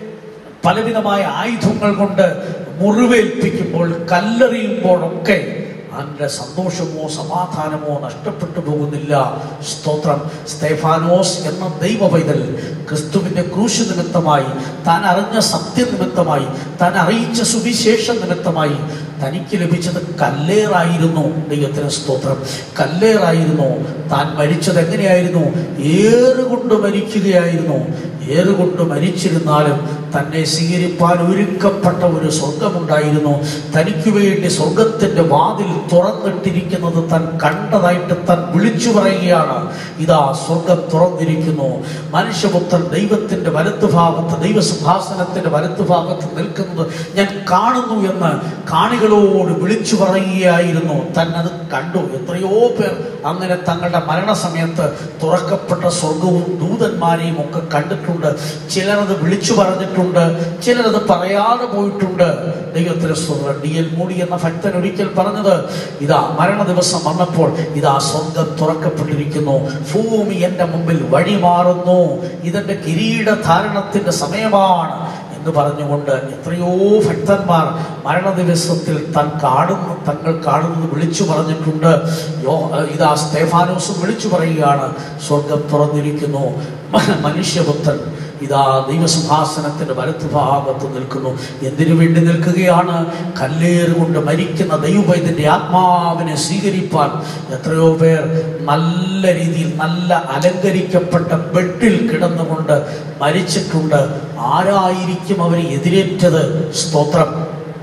പലവിധമായ ആയുധങ്ങൾ കൊണ്ട് മുറിവേൽപ്പിക്കുമ്പോൾ, കല്ലെറിയുമ്പോഴൊക്കെ അവൻ്റെ സന്തോഷമോ സമാധാനമോ നഷ്ടപ്പെട്ടു പോകുന്നില്ല. സ്തോത്രം. സ്തേഫാനോസ് എന്ന ദൈവ പൈതൽ ക്രിസ്തുവിൻ്റെ ക്രൂശ് നിമിത്തമായി, താൻ അറിഞ്ഞ സത്യനിമിത്തമായി, താൻ അറിയിച്ച സുവിശേഷ നിമിത്തമായി തനിക്ക് ലഭിച്ചത് കല്ലേറായിരുന്നു. ദൈവത്തിന് സ്തോത്രം. കല്ലേറായിരുന്നു. താൻ മരിച്ചത് എങ്ങനെയായിരുന്നു? ഏറുകൊണ്ട് മരിക്കുകയായിരുന്നു. ഏറുകൊണ്ട് മരിച്ചിരുന്നാലും തന്നെ സ്വീകരിപ്പാൻ ഒരുക്കപ്പെട്ട ഒരു സ്വർഗമുണ്ടായിരുന്നു. തനിക്ക് വേണ്ടി സ്വർഗത്തിൻ്റെ വാതിൽ തുറന്നിട്ടിരിക്കുന്നത് താൻ കണ്ടതായിട്ട് താൻ വിളിച്ചു പറയുകയാണ്. ഇതാ സ്വർഗം തുറന്നിരിക്കുന്നു, മനുഷ്യപുത്രൻ ദൈവത്തിൻ്റെ വലത്തുഭാഗത്ത്, ദൈവസിംഹാസനത്തിൻ്റെ വലത്തുഭാഗത്ത് നിൽക്കുന്നത് ഞാൻ കാണുന്നു എന്ന് കാണികളോട് വിളിച്ചു പറയുകയായിരുന്നു. തന്നത് കണ്ടു. എത്രയോ പേർ അങ്ങനെ തങ്ങളുടെ മരണസമയത്ത് തുറക്കപ്പെട്ട സ്വർഗവും ദൂതന്മാരെയും ഒക്കെ കണ്ടിട്ടുണ്ട്. ചിലരത് വിളിച്ചു പറഞ്ഞിട്ടുണ്ട്, ചിലരത് പറയാതെ പോയിട്ടുണ്ട്. ദൈവത്തിന് സ്തോത്രം. ഡി എൽ മൂടി എന്ന ഭക്തൻ ഒരിക്കൽ പറഞ്ഞത്, ഇതാ മരണ ദിവസം വന്നപ്പോൾ ഇതാ സ്വർഗം തുറക്കപ്പെട്ടിരിക്കുന്നു, ഭൂമി എൻ്റെ മുമ്പിൽ വഴിമാറുന്നു, ഇതെൻ്റെ കിരീടധാരണത്തിൻ്റെ സമയമാണ് എന്ന് പറഞ്ഞുകൊണ്ട് എത്രയോ ഭക്തന്മാർ മരണ ദിവസത്തിൽ താൻ കാണുന്നു തങ്ങൾ കാണുന്നത് വിളിച്ചു പറഞ്ഞിട്ടുണ്ട്. യോ ഇതാ സ്തേഫാനോസും വിളിച്ചു പറയുകയാണ്, സ്വർഗം തുറന്നിരിക്കുന്നു, മനുഷ്യപുത്രൻ ഇതാ ദൈവസിംഹാസനത്തിന്റെ വലത്തുഭാഗത്ത് നിൽക്കുന്നു. എന്തിനു വേണ്ടി നിൽക്കുകയാണ്? കല്ലേറുകൊണ്ട് മരിക്കുന്ന ദൈവവൈദ്യന്റെ ആത്മാവിനെ സ്വീകരിപ്പാൻ. എത്രയോ പേർ നല്ല രീതിയിൽ നല്ല അലങ്കരിക്കപ്പെട്ട ബെഡിൽ കിടന്നുകൊണ്ട് മരിച്ചിട്ടുണ്ട്. ആരായിരിക്കും അവരെ എതിരേറ്റത്? സ്തോത്രം.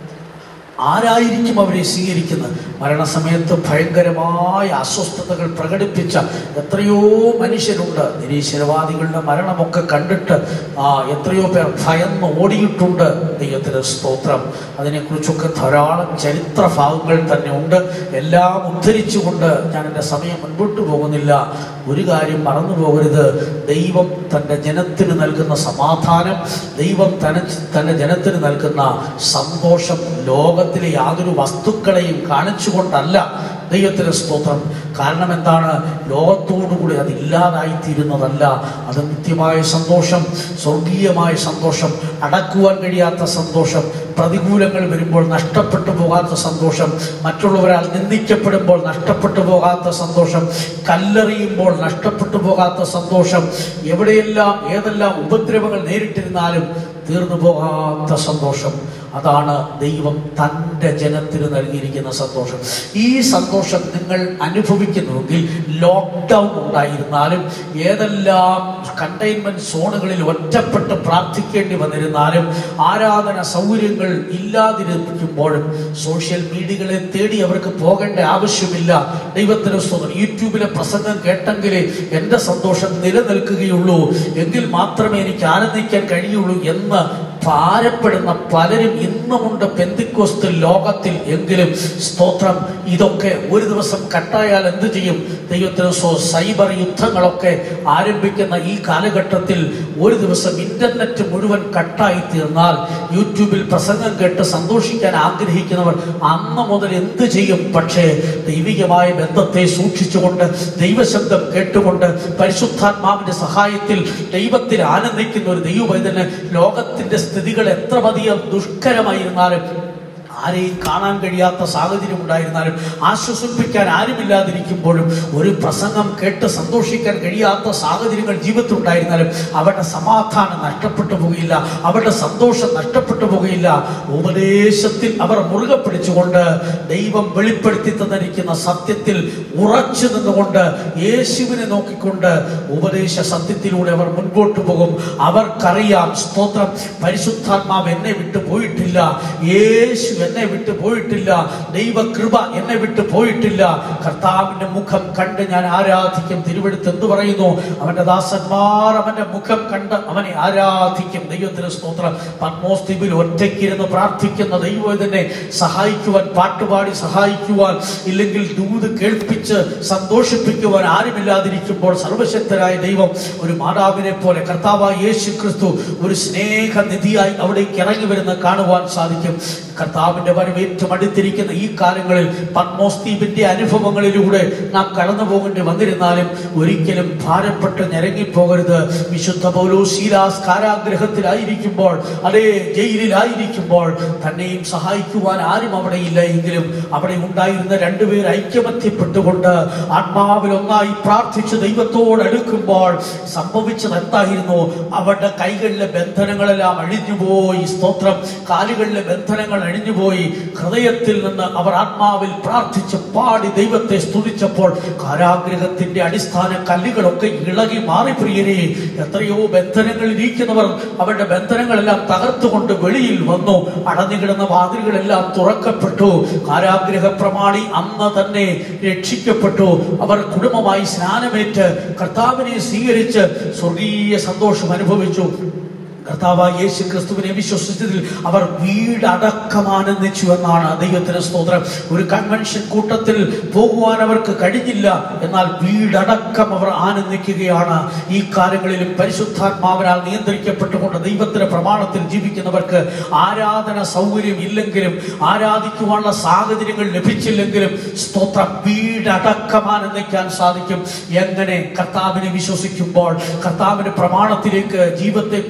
ആരായിരിക്കും അവരെ സ്വീകരിക്കുന്നത്? മരണസമയത്ത് ഭയങ്കരമായ അസ്വസ്ഥതകൾ പ്രകടിപ്പിച്ച എത്രയോ മനുഷ്യരുണ്ട്. നിരീശ്വരവാദികളുടെ മരണമൊക്കെ കണ്ടിട്ട് ആ എത്രയോ പേർ ഭയന്ന് ഓടിയിട്ടുണ്ട്. ദൈവത്തിന് സ്തോത്രം. അതിനെക്കുറിച്ചൊക്കെ ധാരാളം ചരിത്ര ഭാഗങ്ങൾ തന്നെ ഉണ്ട്. എല്ലാം ഉദ്ധരിച്ചുകൊണ്ട് ഞാൻ എൻ്റെ സമയം മുൻപോട്ട് പോകുന്നില്ല. ഒരു കാര്യം മറന്നു പോകരുത്. ദൈവം തൻ്റെ ജനത്തിന് നൽകുന്ന സമാധാനം, ദൈവം തന തൻ്റെ ജനത്തിന് നൽകുന്ന സന്തോഷം ലോകത്തിലെ യാതൊരു വസ്തുക്കളെയും കാണിച്ചുകൊണ്ടല്ല. ദൈവത്തിന് സ്തോത്രം. കാരണം എന്താണ്? ലോകത്തോടുകൂടി അത് ഇല്ലാതായിത്തീരുന്നതല്ല. അത് നിത്യമായ സന്തോഷം, സ്വർഗീയമായ സന്തോഷം, അടക്കുവാൻ കഴിയാത്ത സന്തോഷം, പ്രതികൂലങ്ങൾ വരുമ്പോൾ നഷ്ടപ്പെട്ടു പോകാത്ത സന്തോഷം, മറ്റുള്ളവരാൽ നിന്ദിക്കപ്പെടുമ്പോൾ നഷ്ടപ്പെട്ടു പോകാത്ത സന്തോഷം, കല്ലെറിയുമ്പോൾ നഷ്ടപ്പെട്ടു പോകാത്ത സന്തോഷം, എവിടെയെല്ലാം ഏതെല്ലാം ഉപദ്രവങ്ങൾ നേരിട്ടിരുന്നാലും തീർന്നു പോകാത്ത സന്തോഷം, അതാണ് ദൈവം തൻ്റെ ജനത്തിന് നൽകിയിരിക്കുന്ന സന്തോഷം. ഈ സന്തോഷം നിങ്ങൾ അനുഭവിക്കുന്നുവെങ്കിൽ ലോക്ക്ഡൗൺ ഉണ്ടായിരുന്നാലും, ഏതെല്ലാം കണ്ടെയ്ൻമെന്റ് സോണുകളിൽ ഒറ്റപ്പെട്ട് പ്രാർത്ഥിക്കേണ്ടി വന്നിരുന്നാലും, ആരാധന സൗകര്യങ്ങൾ ഇല്ലാതിരിക്കുമ്പോഴും സോഷ്യൽ മീഡിയകളെ തേടി അവർക്ക് പോകേണ്ട ആവശ്യമില്ല. ദൈവത്തിന് സ്തോത്രം. യൂട്യൂബിലെ പ്രസംഗം കേട്ടെങ്കിലേ എൻ്റെ സന്തോഷം നിലനിൽക്കുകയുള്ളൂ, എങ്കിൽ മാത്രമേ എനിക്ക് ആനന്ദിക്കാൻ കഴിയുള്ളൂ എന്ന് ഭാരപ്പെടുന്ന പലരും ഇന്നുമുണ്ട് പെന്തിക്കോസ്ത് ലോകത്തിൽ. എങ്കിലും സ്തോത്രം, ഇതൊക്കെ ഒരു ദിവസം കട്ടായാൽ എന്ത് ചെയ്യും? ദൈവത്തിന് സോ സൈബർ യുദ്ധങ്ങളൊക്കെ ആരംഭിക്കുന്ന ഈ കാലഘട്ടത്തിൽ ഒരു ദിവസം ഇന്റർനെറ്റ് മുഴുവൻ കട്ടായി തീർന്നാൽ യൂട്യൂബിൽ പ്രസംഗം കേട്ട് സന്തോഷിക്കാൻ ആഗ്രഹിക്കുന്നവർ അന്ന് മുതൽ എന്ത് ചെയ്യും? പക്ഷേ ദൈവികമായ ബന്ധത്തെ സൂക്ഷിച്ചുകൊണ്ട്, ദൈവശബ്ദം കേട്ടുകൊണ്ട്, പരിശുദ്ധാത്മാവിന്റെ സഹായത്തിൽ ദൈവത്തിൽ ആനന്ദിക്കുന്ന ഒരു ദൈവവൈദ്യന് ലോകത്തിന്റെ സ്ഥിതികൾ എത്ര അധികം ദുഷ്കരമായിരുന്നാലും, ആരെയും കാണാൻ കഴിയാത്ത സാഹചര്യം ഉണ്ടായിരുന്നാലും, ആശ്വസിപ്പിക്കാൻ ആരുമില്ലാതിരിക്കുമ്പോഴും, ഒരു പ്രസംഗം കേട്ട് സന്തോഷിക്കാൻ കഴിയാത്ത സാഹചര്യങ്ങൾ ജീവിതത്തിൽ ഉണ്ടായിരുന്നാലും അവരുടെ സമാധാനം നഷ്ടപ്പെട്ടു പോകുകയില്ല, അവരുടെ സന്തോഷം നഷ്ടപ്പെട്ടു പോകുകയില്ല. ഉപദേശത്തിൽ അവർ മുറുകെ പിടിച്ചുകൊണ്ട്, ദൈവം വെളിപ്പെടുത്തി തന്നിരിക്കുന്ന സത്യത്തിൽ ഉറച്ചു നിന്നുകൊണ്ട്, യേശുവിനെ നോക്കിക്കൊണ്ട് ഉപദേശ സത്യത്തിലൂടെ അവർ മുൻപോട്ട് പോകും. അവർക്കറിയാം, സ്തോത്രം, പരിശുദ്ധാത്മാവ് എന്നെ വിട്ടു പോയിട്ടില്ല, യേശു എന്നെ വിട്ടു പോയിട്ടില്ല, ദൈവകൃപ എന്നെ വിട്ടു പോയിട്ടില്ല. കർത്താവിന്റെ മുഖം കണ്ട് ഞാൻ ആരാധിക്കും. തിരുവെടുത്ത് എന്ത് പറയുന്നു? അവന്റെ ദാസന്മാർ അവന്റെ മുഖം കണ്ട് അവനെ ആരാധിക്കും. ദൈവത്തിന് സ്തോത്രം. പത്മോസ് ദ്വീപിൽ ഒറ്റയ്ക്കിരുന്ന് പ്രാർത്ഥിക്കുന്ന ദൈവത്തിനെ സഹായിക്കുവാൻ, പാട്ടുപാടി സഹായിക്കുവാൻ, ഇല്ലെങ്കിൽ ദൂത് കേൾപ്പിച്ച് സന്തോഷിപ്പിക്കുവാൻ ആരുമില്ലാതിരിക്കുമ്പോൾ സർവശക്തരായ ദൈവം ഒരു മാതാവിനെ പോലെ, കർത്താവായ യേശു ക്രിസ്തു ഒരു സ്നേഹനിധിയായി അവിടേക്ക് ഇറങ്ങി വരുന്ന കാണുവാൻ സാധിക്കും. കർത്താവിന്റെ വരവേറ്റം അടുത്തിരിക്കുന്ന ഈ കാലങ്ങളിൽ പത്മോസ് ദ്വീപിന്റെ അനുഭവങ്ങളിലൂടെ നാം കടന്നു പോകേണ്ടി വന്നിരുന്നാലും ഒരിക്കലും ഭാരപ്പെട്ട് ഞരങ്ങിപ്പോകരുത്. വിശുദ്ധ പൗലോസ് ശീലാസ് കാരാഗ്രഹത്തിലായിരിക്കുമ്പോൾ, അതേ ജയിലിലായിരിക്കുമ്പോൾ, തന്നെയും സഹായിക്കുവാൻ ആരും അവിടെ ഇല്ല. എങ്കിലും അവിടെ ഉണ്ടായിരുന്ന രണ്ടുപേർ ഐക്യമത്യപ്പെട്ടുകൊണ്ട് ആത്മാവിൽ ഒന്നായി പ്രാർത്ഥിച്ച് ദൈവത്തോട് അടുക്കുമ്പോൾ സംഭവിച്ചത് എന്തായിരുന്നു? അവരുടെ കൈകളിലെ ബന്ധനങ്ങളെല്ലാം അഴിഞ്ഞുപോയി. സ്തോത്രം. കാലുകളിലെ ബന്ധനങ്ങൾ അഴിഞ്ഞുപോയി. ഹൃദയത്തിൽ നിന്ന് അവർ ആത്മാവിൽ പ്രാർത്ഥിച്ച് പാടി ദൈവത്തെ സ്തുതിച്ചപ്പോൾ കാരാഗ്രഹത്തിന്റെ അടിസ്ഥാന കല്ലുകളൊക്കെ ഇളകി മാറി. പ്രിയരെ, എത്രയോ ബന്ധനങ്ങൾ ഇരിക്കുന്നവർ അവരുടെ ബന്ധനങ്ങളെല്ലാം തകർത്തുകൊണ്ട് വെളിയിൽ വന്നു. അടഞ്ഞുകിടന്ന വാതിലുകളെല്ലാം തുറക്കപ്പെട്ടു. കാരാഗ്രഹ പ്രമാണി അന്ന് തന്നെ രക്ഷിക്കപ്പെട്ടു. അവർ കുടുംബമായി സ്നാനമേറ്റ് കർത്താവിനെ സ്വീകരിച്ച് സ്വർഗീയ സന്തോഷം അനുഭവിച്ചു. കർത്താവായ യേശു ക്രിസ്തുവിനെ വിശ്വസിച്ചതിൽ അവർ വീടടക്കം ആനന്ദിച്ചു എന്നാണ്. ദൈവത്തിന് സ്തോത്രം. ഒരു കൺവെൻഷൻ കൂട്ടത്തിൽ പോകുവാൻ അവർക്ക് കഴിഞ്ഞില്ല, എന്നാൽ വീടടക്കം അവർ ആനന്ദിക്കുകയാണ്. ഈ കാലങ്ങളിലും പരിശുദ്ധാത്മാവിനാൽ നിയന്ത്രിക്കപ്പെട്ടുകൊണ്ട് ദൈവത്തിന്റെ പ്രമാണത്തിൽ ജീവിക്കുന്നവർക്ക് ആരാധന സൗകര്യം ഇല്ലെങ്കിലും, ആരാധിക്കുവാനുള്ള സാഹചര്യങ്ങൾ ലഭിച്ചില്ലെങ്കിലും, സ്തോത്രം, വീടടക്കം ആനന്ദിക്കാൻ സാധിക്കും. എങ്ങനെ? കർത്താവിനെ വിശ്വസിക്കുമ്പോൾ, കർത്താവിന്റെ പ്രമാണത്തിലേക്ക് ജീവിതത്തെ കൊണ്ടുവരും.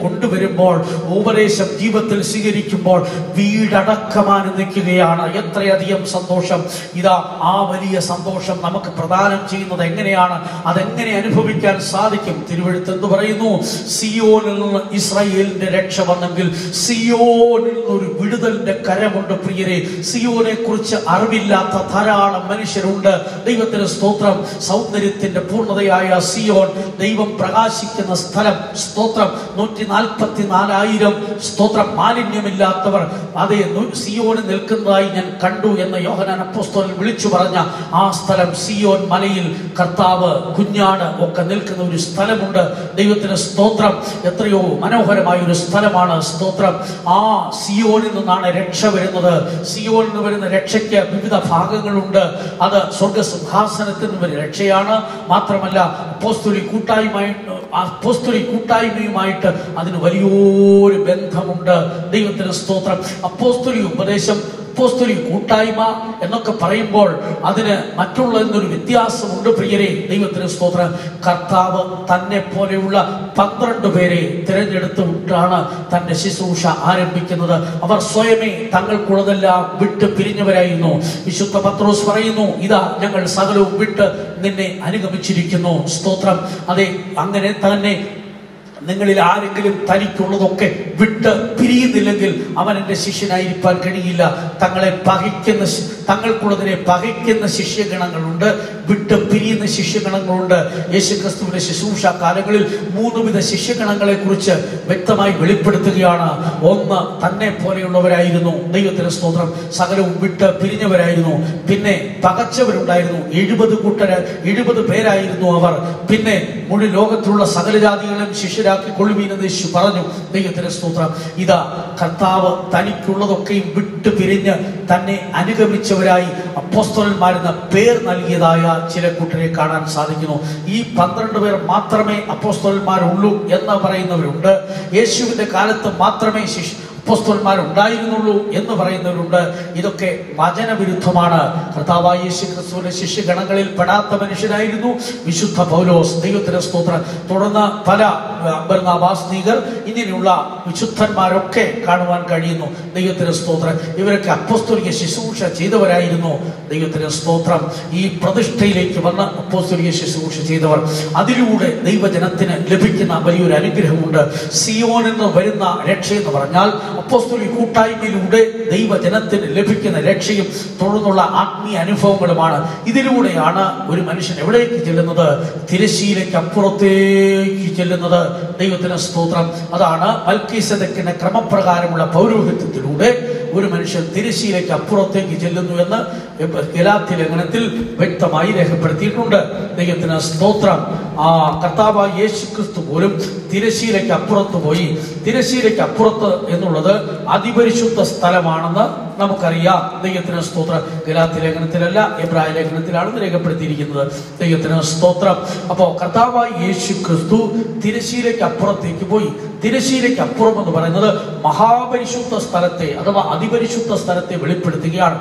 വരുമ്പോൾ, ഉപദേശം ജീവിതത്തിൽ സ്വീകരിക്കുമ്പോൾ വീടടക്കമാനം നിൽക്കുകയാണ്. എത്രയധികം സന്തോഷം! ഇതാ ആ വലിയ സന്തോഷം നമുക്ക് പ്രദാനം ചെയ്യുന്നത് എങ്ങനെയാണ്? അതെങ്ങനെ അനുഭവിക്കാൻ സാധിക്കും? തിരുവെഴുത്ത് എന്ത് പറയുന്നു? സിയോനിൽ നിന്ന് ഇസ്രായേലിന്റെ രക്ഷ വന്നെങ്കിൽ സിയോനിൽ നിന്ന് ഒരു വിടുതലിന്റെ കരമുണ്ട്. പ്രിയരെ, സിയോനെ കുറിച്ച് അറിവില്ലാത്ത ധാരാളം മനുഷ്യരുണ്ട്. ദൈവത്തിന് സ്തോത്രം. സൗന്ദര്യത്തിന്റെ പൂർണ്ണതയായ സിയോൻ, ദൈവം പ്രകാശിക്കുന്ന സ്ഥലം. സ്തോത്രം. നൂറ്റി നാൽപ്പത്തി നാലായിരം സ്തോത്രം മാലിന്യമില്ലാത്തവർ അതേ സിയോനിൽ നിൽക്കുന്നതായി ഞാൻ കണ്ടു എന്ന് യോഹന്നാൻ അപ്പോസ്തലൻ വിളിച്ചു പറഞ്ഞ ആ സ്ഥലം, സിയോൻ മലയിൽ കർത്താവ്, കുഞ്ഞാട് ഒക്കെ നിൽക്കുന്ന ഒരു സ്ഥലമുണ്ട്. ദൈവത്തിന് സ്തോത്രം. എത്രയോ മനോഹരമായ ഒരു സ്ഥലമാണ്. സ്തോത്രം. ആ സിയോനിൽ നിന്നാണ് രക്ഷ വരുന്നത്. സിയോനിൽ നിന്ന് വരുന്ന രക്ഷയ്ക്ക് വിവിധ ഭാഗങ്ങളുണ്ട്. അത് സ്വർഗസിംഹാസനത്തിൽ നിന്ന് വരുന്ന രക്ഷയാണ്. മാത്രമല്ല അപ്പോസ്തലിക കൂട്ടായ്മ അപ്പോസ്തലിക കൂട്ടായ്മയുമായിട്ട് അതിന് വലിയൊരു ബന്ധമുണ്ട്. ദൈവത്തിന് സ്തോത്രം. അപ്പോസ്തലിക ഉപദേശം, അപ്പോസ്തലിക കൂട്ടായ്മ എന്നൊക്കെ പറയുമ്പോൾ അതിന് മറ്റുള്ള എന്നൊരു വ്യത്യാസമുണ്ട്. പ്രിയരെ, ദൈവത്തിന് സ്തോത്രം. കർത്താവ് തന്നെ പോലെയുള്ള പന്ത്രണ്ട് പേരെ തിരഞ്ഞെടുത്ത് വിട്ടാണ് തന്റെ ശുശ്രൂഷ ആരംഭിക്കുന്നത്. അവർ സ്വയമേ തങ്ങൾക്കുള്ളതെല്ലാം വിട്ട് പിരിഞ്ഞവരായിരുന്നു. വിശുദ്ധ പത്രോസ് പറയുന്നു, ഇതാ ഞങ്ങൾ സകലവും വിട്ട് നിന്നെ അനുഗമിച്ചിരിക്കുന്നു. സ്തോത്രം. അതെ, അങ്ങനെ തന്നെ നിങ്ങളിൽ ആരെങ്കിലും തനിക്കുള്ളതൊക്കെ വിട്ട് പിരിയുന്നില്ലെങ്കിൽ അവൻ എൻ്റെ ശിഷ്യനായിരിക്കാൻ കഴിയില്ല. തങ്ങളെ പകയ്ക്കുന്ന തങ്ങൾക്കുള്ളതിനെ പകയ്ക്കുന്ന ശിഷ്യഗണങ്ങളുണ്ട്, വിട്ട് പിരിയുന്ന ശിഷ്യഗണങ്ങളുണ്ട്. യേശുക്രിസ്തുവിന്റെ ശുശ്രൂഷ കാലങ്ങളിൽ മൂന്ന് വിധ ശിഷ്യഗണങ്ങളെ കുറിച്ച് വ്യക്തമായി വെളിപ്പെടുത്തുകയാണ്. ഒന്ന്, തന്നെ പോലെയുള്ളവരായിരുന്നു. ദൈവത്തിന് സ്തോത്രം. സകലവും വിട്ട് പിരിഞ്ഞവരായിരുന്നു. പിന്നെ പകച്ചവരുണ്ടായിരുന്നു. എഴുപത് കൂട്ടര എഴുപത് പേരായിരുന്നു അവർ. പിന്നെ മുഴു ലോകത്തിലുള്ള സകല ജാതികളും ശിഷ്യരാക്കി കൊള്ളുവീനെന്ന് യേശു പറഞ്ഞു. ദൈവത്തിന് സ്തോത്രം. ഇതാ കർത്താവ് തനിക്കുള്ളതൊക്കെയും വിട്ടു പിരിഞ്ഞ് തന്നെ അനുഗമിച്ചവരായി അപ്പോസ്തലന്മാരെന്ന പേർ നൽകിയതായ ചില കൂട്ടരെ കാണാൻ സാധിക്കുന്നു. ഈ പന്ത്രണ്ട് പേർ മാത്രമേ അപ്പോസ്തലന്മാരുള്ളൂ എന്ന് പറയുന്നവരുണ്ട്. യേശുവിന്റെ കാലത്ത് മാത്രമേ ശിഷ്യ അപ്പോസ്തലന്മാരുണ്ടായിരുന്നുള്ളൂ എന്ന് പറയുന്നവരുണ്ട്. ഇതൊക്കെ വചനവിരുദ്ധമാണ്. കർത്താവായ യേശു ക്രിസ്തുവിന്റെ ശിഷ്യഗണങ്ങളിൽ പെടാത്ത മനുഷ്യനായിരുന്നു വിശുദ്ധ പൗലോസ്. ദൈവത്തിന്റെ സ്തോത്രം. തുടർന്ന് പല ബർന്നബാസ്നീകർ, ഇങ്ങനെയുള്ള വിശുദ്ധന്മാരൊക്കെ കാണുവാൻ കഴിയുന്നു. ദൈവത്തിന്റെ സ്തോത്രം. ഇവരൊക്കെ അപ്പോസ്തലിക ശുശ്രൂഷ ചെയ്തവരായിരുന്നു. ദൈവത്തിന്റെ സ്തോത്രം. ഈ പ്രതിഷ്ഠയിലേക്ക് വന്ന് അപ്പോസ്തലിക ശുശ്രൂഷ ചെയ്തവർ, അതിലൂടെ ദൈവജനത്തിന് ലഭിക്കുന്ന വലിയൊരു അനുഗ്രഹമുണ്ട്. സിയോനിൽ നിന്ന് വരുന്ന രക്ഷ എന്ന് പറഞ്ഞാൽ അപ്പോസ്തലിക കൂട്ടായ്മയിലൂടെ ദൈവജനത്തിന് ലഭിക്കുന്ന രക്ഷയും തുടർന്നുള്ള ആത്മീയ അനുഭവങ്ങളുമാണ്. ഇതിലൂടെയാണ് ഒരു മനുഷ്യൻ എവിടേക്ക് ചെല്ലുന്നത്? തിരശ്ശീലയ്ക്ക് അപ്പുറത്തേക്ക് ചെല്ലുന്നത്. ദൈവത്തിന് സ്തോത്രം. അതാണ് മൽക്കീസേദെക്കിന്റെ ക്രമപ്രകാരമുള്ള പൗരോഹിത്യത്തിലൂടെ ഒരു മനുഷ്യൻ തിരശ്ശീലയ്ക്ക് അപ്പുറത്തേക്ക് ചെല്ലുന്നു എന്ന് ഗലാത്യ ലേഖനത്തിൽ വ്യക്തമായി രേഖപ്പെടുത്തിയിട്ടുണ്ട്. ദൈവത്തിന് സ്തോത്രം. ആ കർത്താവായ യേശു ക്രിസ്തു പോലും തിരശ്ശീലയ്ക്ക് അപ്പുറത്ത് പോയി. തിരശ്ശീലയ്ക്ക് അപ്പുറത്ത് എന്നുള്ളത് അതിപരിശുദ്ധ സ്ഥലമാണെന്ന് നമുക്കറിയാം. ദൈവത്തിന് സ്തോത്രം. ഗലാത്യ ലേഖനത്തിലല്ല, എബ്രായ ലേഖനത്തിലാണ് രേഖപ്പെടുത്തിയിരിക്കുന്നത്. ദൈവത്തിന് സ്തോത്രം. അപ്പോ കർത്താവായ യേശു ക്രിസ്തു തിരശ്ശീലയ്ക്ക് അപ്പുറത്തേക്ക് പോയി. തിരശ്ശീലയ്ക്ക് അപ്പുറം എന്ന് പറയുന്നത് മഹാപരിശുദ്ധ സ്ഥലത്തെ അഥവാ അതിപരിശുദ്ധ സ്ഥലത്തെ വെളിപ്പെടുത്തുകയാണ്.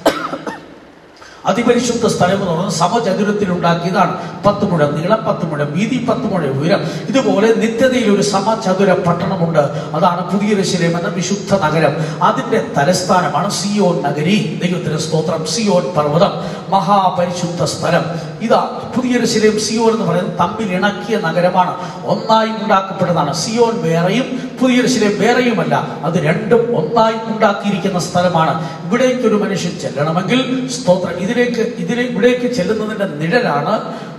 അതിപരിശുദ്ധ സ്ഥലം എന്ന് പറയുന്നത് സമചതുരത്തിൽ ഉണ്ടാക്കിയതാണ്. പത്ത് മുഴം നീളം, പത്ത് മുഴം വീതി, പത്ത് മുഴം ഉയരം. ഇതുപോലെ നിത്യതയിൽ ഒരു സമചതുര പട്ടണമുണ്ട്. അതാണ് പുതിയ യെരൂശലേം എന്ന വിശുദ്ധ നഗരം. അതിന്റെ തലസ്ഥാനമാണ് സിയോൻ നഗരി. ദൈവത്തിന് സ്തോത്രം. സിയോൻ പർവ്വതം, മഹാപരിശുദ്ധ സ്ഥലം. ഇതാ പുതിയ യെരൂശലേം, സിയോൻ എന്ന് പറയുന്നത് തമ്മിൽ ഇണക്കിയ നഗരമാണ്. ഒന്നായി ഉണ്ടാക്കപ്പെട്ടതാണ്. സിയോൻ വേറെയും പുതിയ യെരൂശലേം വേറെയുമല്ല. അത് രണ്ടും ഒന്നായി ഉണ്ടാക്കിയിരിക്കുന്ന സ്ഥലമാണ്. ഇവിടേക്ക് ഒരു മനുഷ്യൻ ചെല്ലണമെങ്കിൽ സ്തോത്രം ഇതിലേക്ക് ഇതിലെ ഇവിടേക്ക് ചെല്ലുന്നതിന്റെ നിഴലാണ്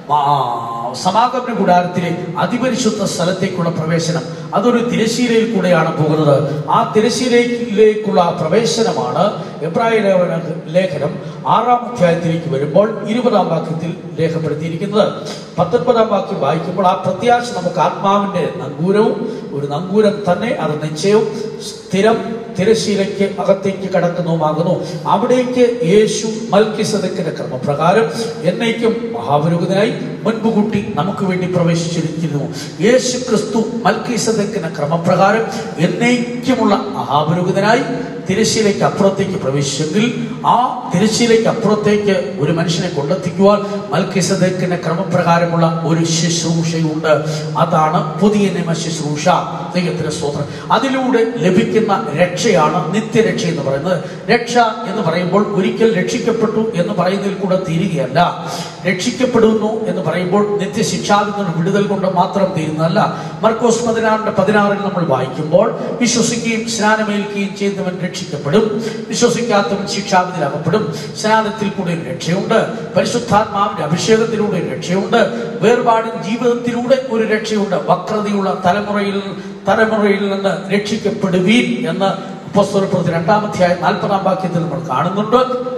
സമാഗമന കൂടാരത്തിലെ അതിപരിശുദ്ധ സ്ഥലത്തേക്കുള്ള പ്രവേശനം. അതൊരു തിരശ്ശീലയിൽ കൂടെയാണ് പോകുന്നത്. ആ തിരശ്ശീലയിലേക്കുള്ള പ്രവേശനമാണ് എബ്രായ ലേഖനം ആറാം അധ്യായത്തിലേക്ക് വരുമ്പോൾ ഇരുപതാം വാക്യത്തിൽ രേഖപ്പെടുത്തിയിരിക്കുന്നത്. പത്തൊൻപതാം വാക്യം വായിക്കുമ്പോൾ ആ പ്രത്യാശ നമുക്ക് ആത്മാവിന്റെ നങ്കൂരവും, ഒരു നങ്കൂരം തന്നെ, അത് നിശ്ചയവും സ്ഥിരം തിരശ്ശീലയ്ക്ക് അകത്തേക്ക് കടക്കുന്നതുമാകുന്നു. അവിടേക്ക് യേശു മൽക്കീസേദെക്കിന്റെ ക്രമപ്രകാരം എന്നേക്കും മഹാപുരോഹിതനായി മുൻപ് കൂട്ടി നമുക്ക് വേണ്ടി പ്രവേശിച്ചിരിക്കുന്നു. യേശു ക്രിസ്തു മൽക്കീസേദെക്കിന്റെ ക്രമപ്രകാരം എന്നേക്കുമുള്ള മഹാപുരോഹിതനായി തിരശ്ശീലയ്ക്ക് അപ്പുറത്തേക്ക് പ്രവേശിച്ചെങ്കിൽ ആ തിരശ്ശീലയ്ക്ക് അപ്പുറത്തേക്ക് ഒരു മനുഷ്യനെ കൊണ്ടെത്തിക്കുവാൻ മൽക്കിസദേക്കിന്റെ ക്രമപ്രകാരമുള്ള ഒരു ശുശ്രൂഷയുണ്ട്. അതാണ് പുതിയ നിയമ ശുശ്രൂഷ. ദൈവത്തിന്റെ സ്തോത്രം. അതിലൂടെ ലഭിക്കുന്ന രക്ഷയാണ് നിത്യരക്ഷ എന്ന് പറയുന്നത്. രക്ഷ എന്ന് പറയുമ്പോൾ ഒരിക്കൽ രക്ഷിക്കപ്പെട്ടു എന്ന് പറയുന്നതിൽ കൂടെ തീരുകയല്ല. രക്ഷിക്കപ്പെടുന്നു എന്ന് പറയുമ്പോൾ നിത്യശിക്ഷാവിൽ നിന്ന് വിടുതൽ കൊണ്ട് മാത്രം തീരുന്നതല്ല. മർക്കോസ് പതിനാറിന്റെ പതിനാറിൽ നമ്മൾ വായിക്കുമ്പോൾ വിശ്വസിക്കുകയും സ്നാനമേൽക്കുകയും ചെയ്യുന്നവൻ രക്ഷിക്കപ്പെടും, വിശ്വസിക്കാത്തവൻ ശിക്ഷാവിധിയിൽ അകപ്പെടും. സ്നാനത്തിൽ കൂടെ രക്ഷയുണ്ട്, പരിശുദ്ധാത്മാവിന്റെ അഭിഷേകത്തിലൂടെ രക്ഷയുണ്ട്, വേർപാടിൻ ജീവിതത്തിലൂടെ ഒരു രക്ഷയുണ്ട്. വക്രതയുള്ള തലമുറയിൽ തലമുറയിൽ നിന്ന് രക്ഷിക്കപ്പെടുവീൻ എന്ന് അപ്പോസ്തലപ്രവൃത്തി രണ്ടാമധ്യായം നാൽപ്പതാം വാക്യത്തിൽ നമ്മൾ കാണുന്നുണ്ട്.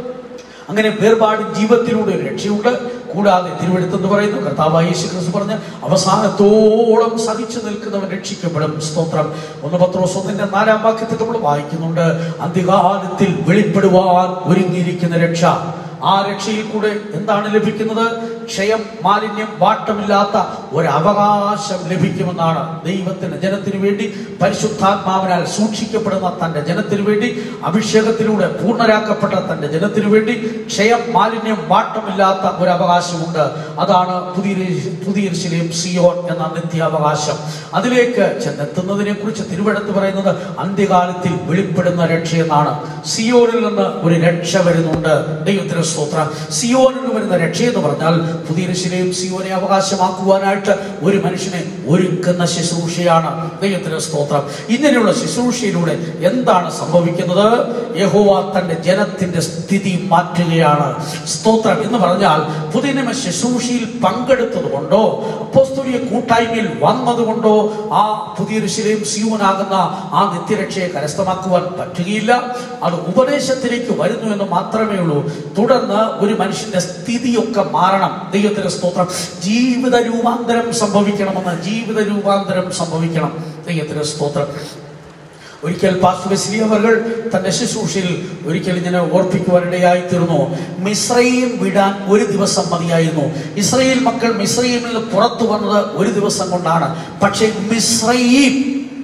അങ്ങനെ വേർപാടിൻ ജീവിതത്തിലൂടെ ഒരു രക്ഷയുണ്ട്. കൂടാതെ തിരുവെടുത്തെന്ന് പറയുന്നു, കർത്താവായ യേശു ക്രിസ്തു പറഞ്ഞ് അവസാനത്തോളം സഹിച്ചു നിൽക്കുന്നവൻ രക്ഷിക്കപ്പെടും. സ്തോത്രം. ഒന്ന് പത്രോസ് ഒന്നിന്റെ നാലാം വാക്യത്തിൽ നമ്മൾ വായിക്കുന്നുണ്ട്, അന്ത്യകാലത്തിൽ വെളിപ്പെടുവാൻ ഒരുങ്ങിയിരിക്കുന്ന രക്ഷ. ആ രക്ഷയിൽ കൂടെ എന്താണ് ലഭിക്കുന്നത്? ക്ഷയം, മാലിന്യം, വാട്ടമില്ലാത്ത ഒരവകാശം ലഭിക്കുമെന്നാണ്. ദൈവത്തിന്റെ ജനത്തിനു വേണ്ടി പരിശുദ്ധാത്മാവിനാൽ സൂക്ഷിക്കപ്പെടുന്ന തന്റെ ജനത്തിനു വേണ്ടി, അഭിഷേകത്തിലൂടെ പൂർണ്ണരാക്കപ്പെട്ട തന്റെ ജനത്തിനു വേണ്ടി ക്ഷയം, മാലിന്യം, വാട്ടമില്ലാത്ത ഒരു അവകാശമുണ്ട്. അതാണ് പുതിയ പുതിയ യെരൂശലേം സിയോൻ എന്ന നിത്യാവകാശം. അതിലേക്ക് ചെന്നെത്തുന്നതിനെ കുറിച്ച് തിരുവെടുത്ത് പറയുന്നത് അന്ത്യകാലത്തിൽ വെളിപ്പെടുന്ന രക്ഷയെന്നാണ്. സിയോനിൽ നിന്ന് ഒരു രക്ഷ വരുന്നുണ്ട്. ദൈവത്തിന് സ്തോത്രം. സിയോനിൽ വരുന്ന രക്ഷ എന്ന് പറഞ്ഞാൽ പുതിയ യെരൂശലേം സിയോനെ അവകാശമാക്കുവാനായിട്ട് ഒരു മനുഷ്യനെ ഒരുക്കുന്ന ശുശ്രൂഷയാണ്. ദൈവത്തിന് സ്തോത്രം. ഇങ്ങനെയുള്ള ശുശ്രൂഷയിലൂടെ എന്താണ് സംഭവിക്കുന്നത്? യഹോവ തന്റെ ജനത്തിന്റെ സ്ഥിതി മാറ്റുകയാണ്. സ്തോത്രം എന്ന് പറഞ്ഞാൽ പുതിയ നിയമ ശുശ്രൂഷയിൽ പങ്കെടുത്തത് കൊണ്ടോ അപ്പോസ്തലിക കൂട്ടായ്മയിൽ വന്നതുകൊണ്ടോ ആ പുതിയ യെരൂശലേം സിയോനാകുന്ന ആ നിത്യരക്ഷയെ കരസ്ഥമാക്കുവാൻ പറ്റുകയില്ല. അത് ഉപദേശത്തിലേക്ക് വരുന്നു എന്ന് മാത്രമേ ഉള്ളൂ. തുടർന്ന് ഒരു മനുഷ്യന്റെ സ്ഥിതിയൊക്കെ മാറണം. ദൈവത്തിന്റെ സ്തോത്രം. ജീവിത രൂപാന്തരം സംഭവിക്കണമെന്ന് ജീവിത രൂപാന്തരം സംഭവിക്കണം. ദൈവത്തിന്റെ സ്തോത്രം. ഒരിക്കൽ പാസ്റ്റർ വെസ്ലി അവർ തന്റെ ശുശ്രൂഷയിൽ ഒരിക്കൽ ഇങ്ങനെ ഓർപ്പിക്കുവാനിടയായി തീർന്നു. മിസ്രയീം വിടാൻ ഒരു ദിവസം മതിയായിരുന്നു. ഇസ്രായേൽ മക്കൾ മിസ്രയീമിൽ നിന്ന് പുറത്തു വന്നത് ഒരു ദിവസം കൊണ്ടാണ്. പക്ഷേ മിസ്രയീം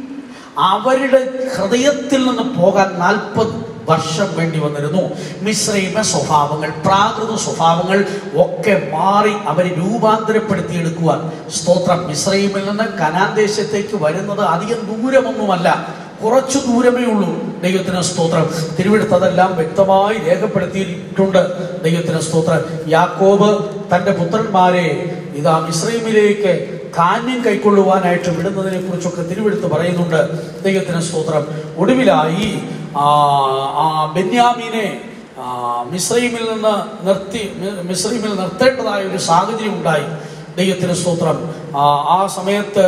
അവരുടെ ഹൃദയത്തിൽ നിന്ന് പോകാൻ നാൽപ്പത് വർഷം വേണ്ടി വന്നിരുന്നു. മിസ്രൈമ സ്വഭാവങ്ങൾ, പ്രാകൃത സ്വഭാവങ്ങൾ ഒക്കെ മാറി അവരെ രൂപാന്തരപ്പെടുത്തിയെടുക്കുവാൻ. സ്തോത്രം. മിസ്രൈമിൽ നിന്ന് കനാൻ ദേശത്തേക്ക് വരുന്നത് അധികം ദൂരമൊന്നുമല്ല, കുറച്ചു ദൂരമേ ഉള്ളൂ. ദൈവത്തിന് സ്തോത്രം. തിരുവെടുത്ത് അതെല്ലാം വ്യക്തമായി രേഖപ്പെടുത്തിയിട്ടുണ്ട്. ദൈവത്തിന് സ്തോത്രം. യാക്കോബ് തന്റെ പുത്രന്മാരെ ഇതാ മിസ്രൈമിലേക്ക് ധാന്യം കൈക്കൊള്ളുവാനായിട്ട് വിടുന്നതിനെ കുറിച്ചൊക്കെ തിരുവെടുത്ത് പറയുന്നുണ്ട്. ദൈവത്തിന് സ്തോത്രം. ഒടുവിലായി ബെന്യാമീനെ മിസ്രൈമിൽ നിന്ന് നിർത്തി മിസ്രൈമിൽ നിർത്തേണ്ടതായ ഒരു സാഹചര്യം ഉണ്ടായി. ദൈവത്തിന് സ്തോത്രം. ആ സമയത്ത്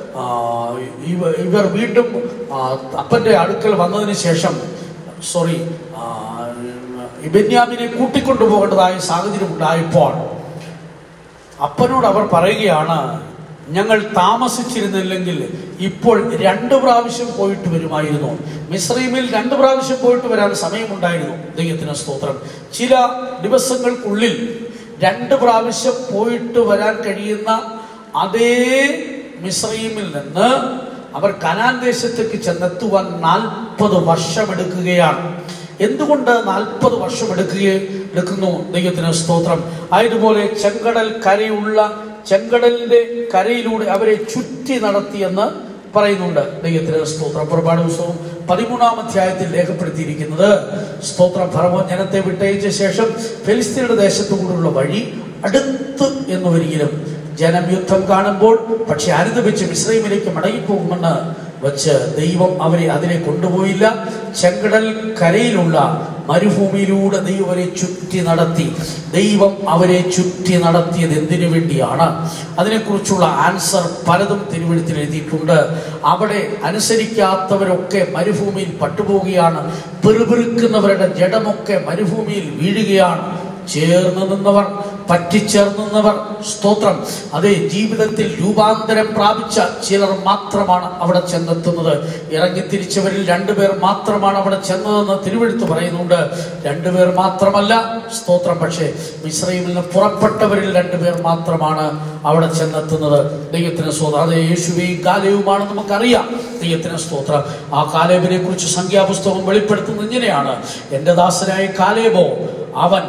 ഇവർ വീണ്ടും അപ്പന്റെ അടുക്കൽ വന്നതിന് ശേഷം സോറി ബെന്യാമീനെ കൂട്ടിക്കൊണ്ടു പോകേണ്ടതായ സാഹചര്യം ഉണ്ടായപ്പോൾ അപ്പനോട് അവർ പറയുകയാണ്, ഞങ്ങൾ താമസിച്ചിരുന്നില്ലെങ്കിൽ ഇപ്പോൾ രണ്ടു പ്രാവശ്യം പോയിട്ട് വരുമായിരുന്നു. മിസ്രൈമിൽ രണ്ടു പ്രാവശ്യം പോയിട്ട് വരാൻ സമയമുണ്ടായിരുന്നു. ദൈവത്തിന് സ്തോത്രം. ചില ദിവസങ്ങൾക്കുള്ളിൽ രണ്ട് പ്രാവശ്യം പോയിട്ട് വരാൻ കഴിയുന്ന അതേ മിസ്രൈമിൽ നിന്ന് അവർ കനാൻ ദേശത്തേക്ക് ചെന്നെത്തുവാൻ നാൽപ്പത് വർഷം എടുക്കുകയാണ്. എന്തുകൊണ്ട് നാൽപ്പത് വർഷം എടുക്കുക എടുക്കുന്നു? ദൈവത്തിന് സ്തോത്രം. അതുപോലെ ചെങ്കടൽ കരയുള്ള ചെങ്കടലിന്റെ കരയിലൂടെ അവരെ ചുറ്റി നടത്തിയെന്ന് പറയുന്നുണ്ട്. ദൈവത്തിന് സ്തോത്രം. പുറപ്പാട് പുസ്തകം പതിമൂന്നാം അധ്യായത്തിൽ രേഖപ്പെടുത്തിയിരിക്കുന്നത് സ്തോത്രം. ഫറവോൻ ജനത്തെ വിട്ടയച്ച ശേഷം ഫെലിസ്തീനയുടെ ദേശത്തുകൂടുള്ള വഴി അടുത്ത് എന്ന് വരികിലും ജനം യുദ്ധം കാണുമ്പോൾ പക്ഷെ അനുദപിച്ച് മിസ്രൈമിലേക്ക് മടങ്ങിപ്പോകുമെന്ന് വച്ച് ദൈവം അവരെ അതിനെ കൊണ്ടുപോയില്ല. ചെങ്കടൽ കരയിലുള്ള മരുഭൂമിയിലൂടെ ദൈവം അവരെ ചുറ്റി നടത്തി. ദൈവം അവരെ ചുറ്റി നടത്തിയത് എന്തിനു വേണ്ടിയാണ്? അതിനെക്കുറിച്ചുള്ള ആൻസർ പലതും തിരുവെഴുത്തിൽ എഴുതിയിട്ടുണ്ട്. അവിടെ അനുസരിക്കാത്തവരൊക്കെ മരുഭൂമിയിൽ പട്ടുപോവുകയാണ്. പെറുപെറുക്കുന്നവരുടെ ജഡമൊക്കെ മരുഭൂമിയിൽ വീഴുകയാണ്. ചേർന്ന് നിന്നവർ പറ്റിച്ചേർന്നവർ, സ്തോത്രം, അതേ ജീവിതത്തിൽ രൂപാന്തരം പ്രാപിച്ച ചിലർ മാത്രമാണ് അവിടെ ചെന്നെത്തുന്നത്. ഇറങ്ങിത്തിരിച്ചവരിൽ രണ്ടുപേർ മാത്രമാണ് അവിടെ ചെന്നതെന്ന് തിരുവെഴുത്ത് പറയുന്നുണ്ട്. രണ്ടുപേർ മാത്രമല്ല, സ്തോത്രം, പക്ഷേ മിസ്രയീമിൽ നിന്ന് പുറപ്പെട്ടവരിൽ രണ്ടുപേർ മാത്രമാണ് അവിടെ ചെന്നെത്തുന്നത്. ദൈവത്തിന് സ്തോത്രം. അത് യേശുവയും കാലേബുമാണ് നമുക്കറിയാം. ദൈവത്തിന് സ്തോത്രം. ആ കാലേബിനെ കുറിച്ച് സംഖ്യാപുസ്തകം വെളിപ്പെടുത്തുന്നത് ഇങ്ങനെയാണ്: എൻ്റെ ദാസനായ കാലേബോ, അവൻ